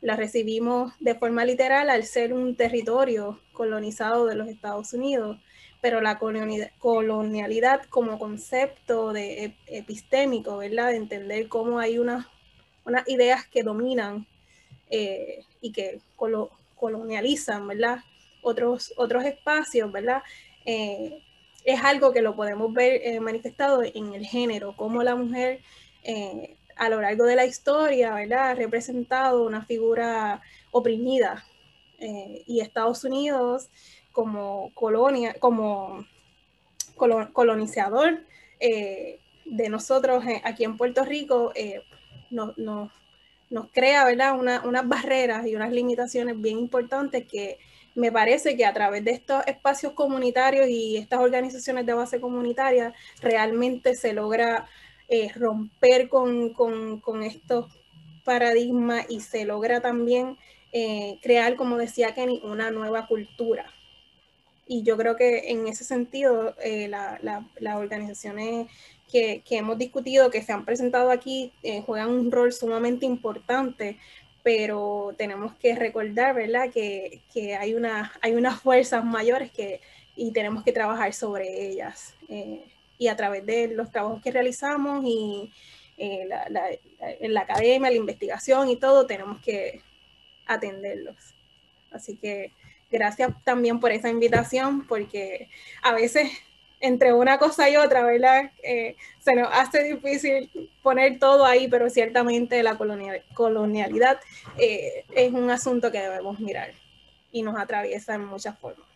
la recibimos de forma literal al ser un territorio colonizado de los Estados Unidos, pero la colonialidad como concepto de epistémico, ¿verdad? De entender cómo hay unas, unas ideas que dominan eh, y que colo, colonializan, ¿verdad? Otros, otros espacios, ¿verdad? Eh, es algo que lo podemos ver eh, manifestado en el género, cómo la mujer eh, a lo largo de la historia, ¿verdad? Ha representado una figura oprimida eh, y Estados Unidos como colonia, como colonizador eh, de nosotros eh, aquí en Puerto Rico, eh, nos, nos, nos crea, ¿verdad? Una, unas barreras y unas limitaciones bien importantes que me parece que a través de estos espacios comunitarios y estas organizaciones de base comunitaria realmente se logra eh, romper con, con, con estos paradigmas y se logra también eh, crear, como decía Kenny, una nueva cultura. Y yo creo que en ese sentido, eh, la, la, las organizaciones que, que hemos discutido, que se han presentado aquí, eh, juegan un rol sumamente importante, pero tenemos que recordar, ¿verdad?, que, que hay, una, hay unas fuerzas mayores que, y tenemos que trabajar sobre ellas. Eh, y a través de los trabajos que realizamos y eh, la, la, en la academia, la investigación y todo, tenemos que atenderlos. Así que gracias también por esa invitación, porque a veces entre una cosa y otra, ¿verdad? Eh, se nos hace difícil poner todo ahí, pero ciertamente la colonial, colonialidad eh, es un asunto que debemos mirar y nos atraviesa en muchas formas.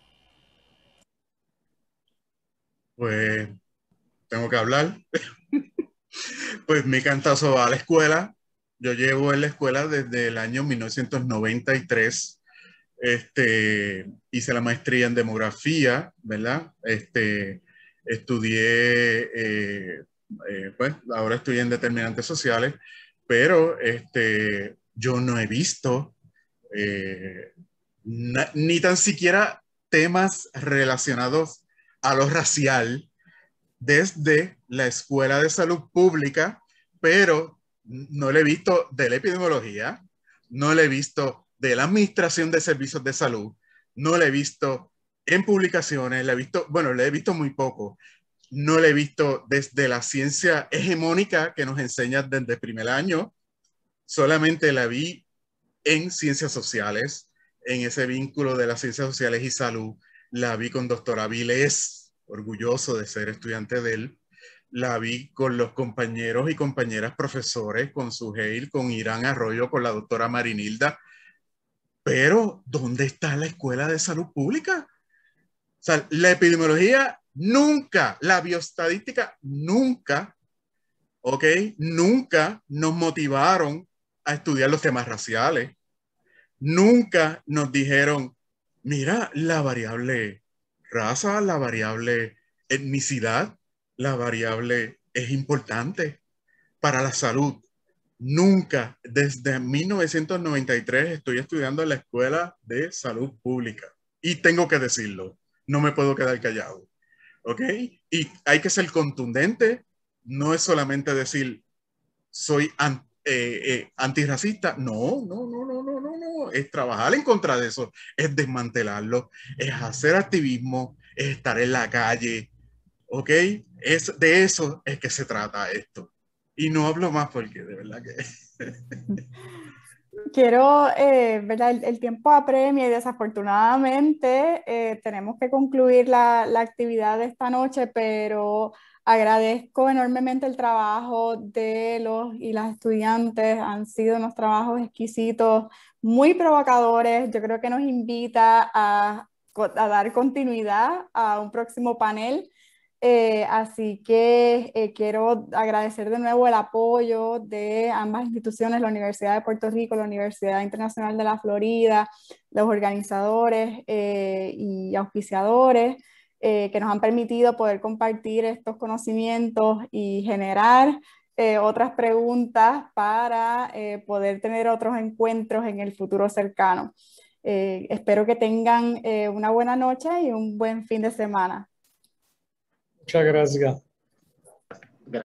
Pues tengo que hablar. Pues mi cantazo va a la escuela. Yo llevo en la escuela desde el año mil novecientos noventa y tres. Este, hice la maestría en demografía, ¿verdad? Este, estudié, eh, eh, pues ahora estoy en determinantes sociales, pero este, yo no he visto eh, na, ni tan siquiera temas relacionados a lo racial desde la Escuela de Salud Pública, pero no le he visto de la epidemiología, no le he visto de la Administración de Servicios de Salud, no le he visto en publicaciones, le he visto, bueno, le he visto muy poco, no le he visto desde la ciencia hegemónica que nos enseña desde el primer año, solamente la vi en ciencias sociales, en ese vínculo de las ciencias sociales y salud, la vi con doctor Avilés, orgulloso de ser estudiante de él, la vi con los compañeros y compañeras profesores, con Suheil, con Irán Arroyo, con la doctora Marinilda, pero ¿dónde está la Escuela de Salud Pública? O sea, la epidemiología nunca, la bioestadística nunca, ¿ok? Nunca nos motivaron a estudiar los temas raciales. Nunca nos dijeron, mira, la variable raza, la variable etnicidad, la variable es importante para la salud. Nunca, desde mil novecientos noventa y tres estoy estudiando en la Escuela de Salud Pública. Y tengo que decirlo, no me puedo quedar callado. ¿Ok? Y hay que ser contundente, no es solamente decir, soy anti, eh, eh, antirracista. No, no, no, no, no, no, no. Es trabajar en contra de eso, es desmantelarlo, es hacer activismo, es estar en la calle. ¿Ok? Es, de eso es que se trata esto. Y no hablo más porque de verdad que... Quiero, eh, ¿verdad? El, el tiempo apremia y desafortunadamente eh, tenemos que concluir la, la actividad de esta noche, pero agradezco enormemente el trabajo de los y las estudiantes. Han sido unos trabajos exquisitos, muy provocadores. Yo creo que nos invita a, a dar continuidad a un próximo panel. Eh, así que eh, quiero agradecer de nuevo el apoyo de ambas instituciones, la Universidad de Puerto Rico, la Universidad Internacional de la Florida, los organizadores eh, y auspiciadores eh, que nos han permitido poder compartir estos conocimientos y generar eh, otras preguntas para eh, poder tener otros encuentros en el futuro cercano. Eh, espero que tengan eh, una buena noche y un buen fin de semana. Muchas gracias.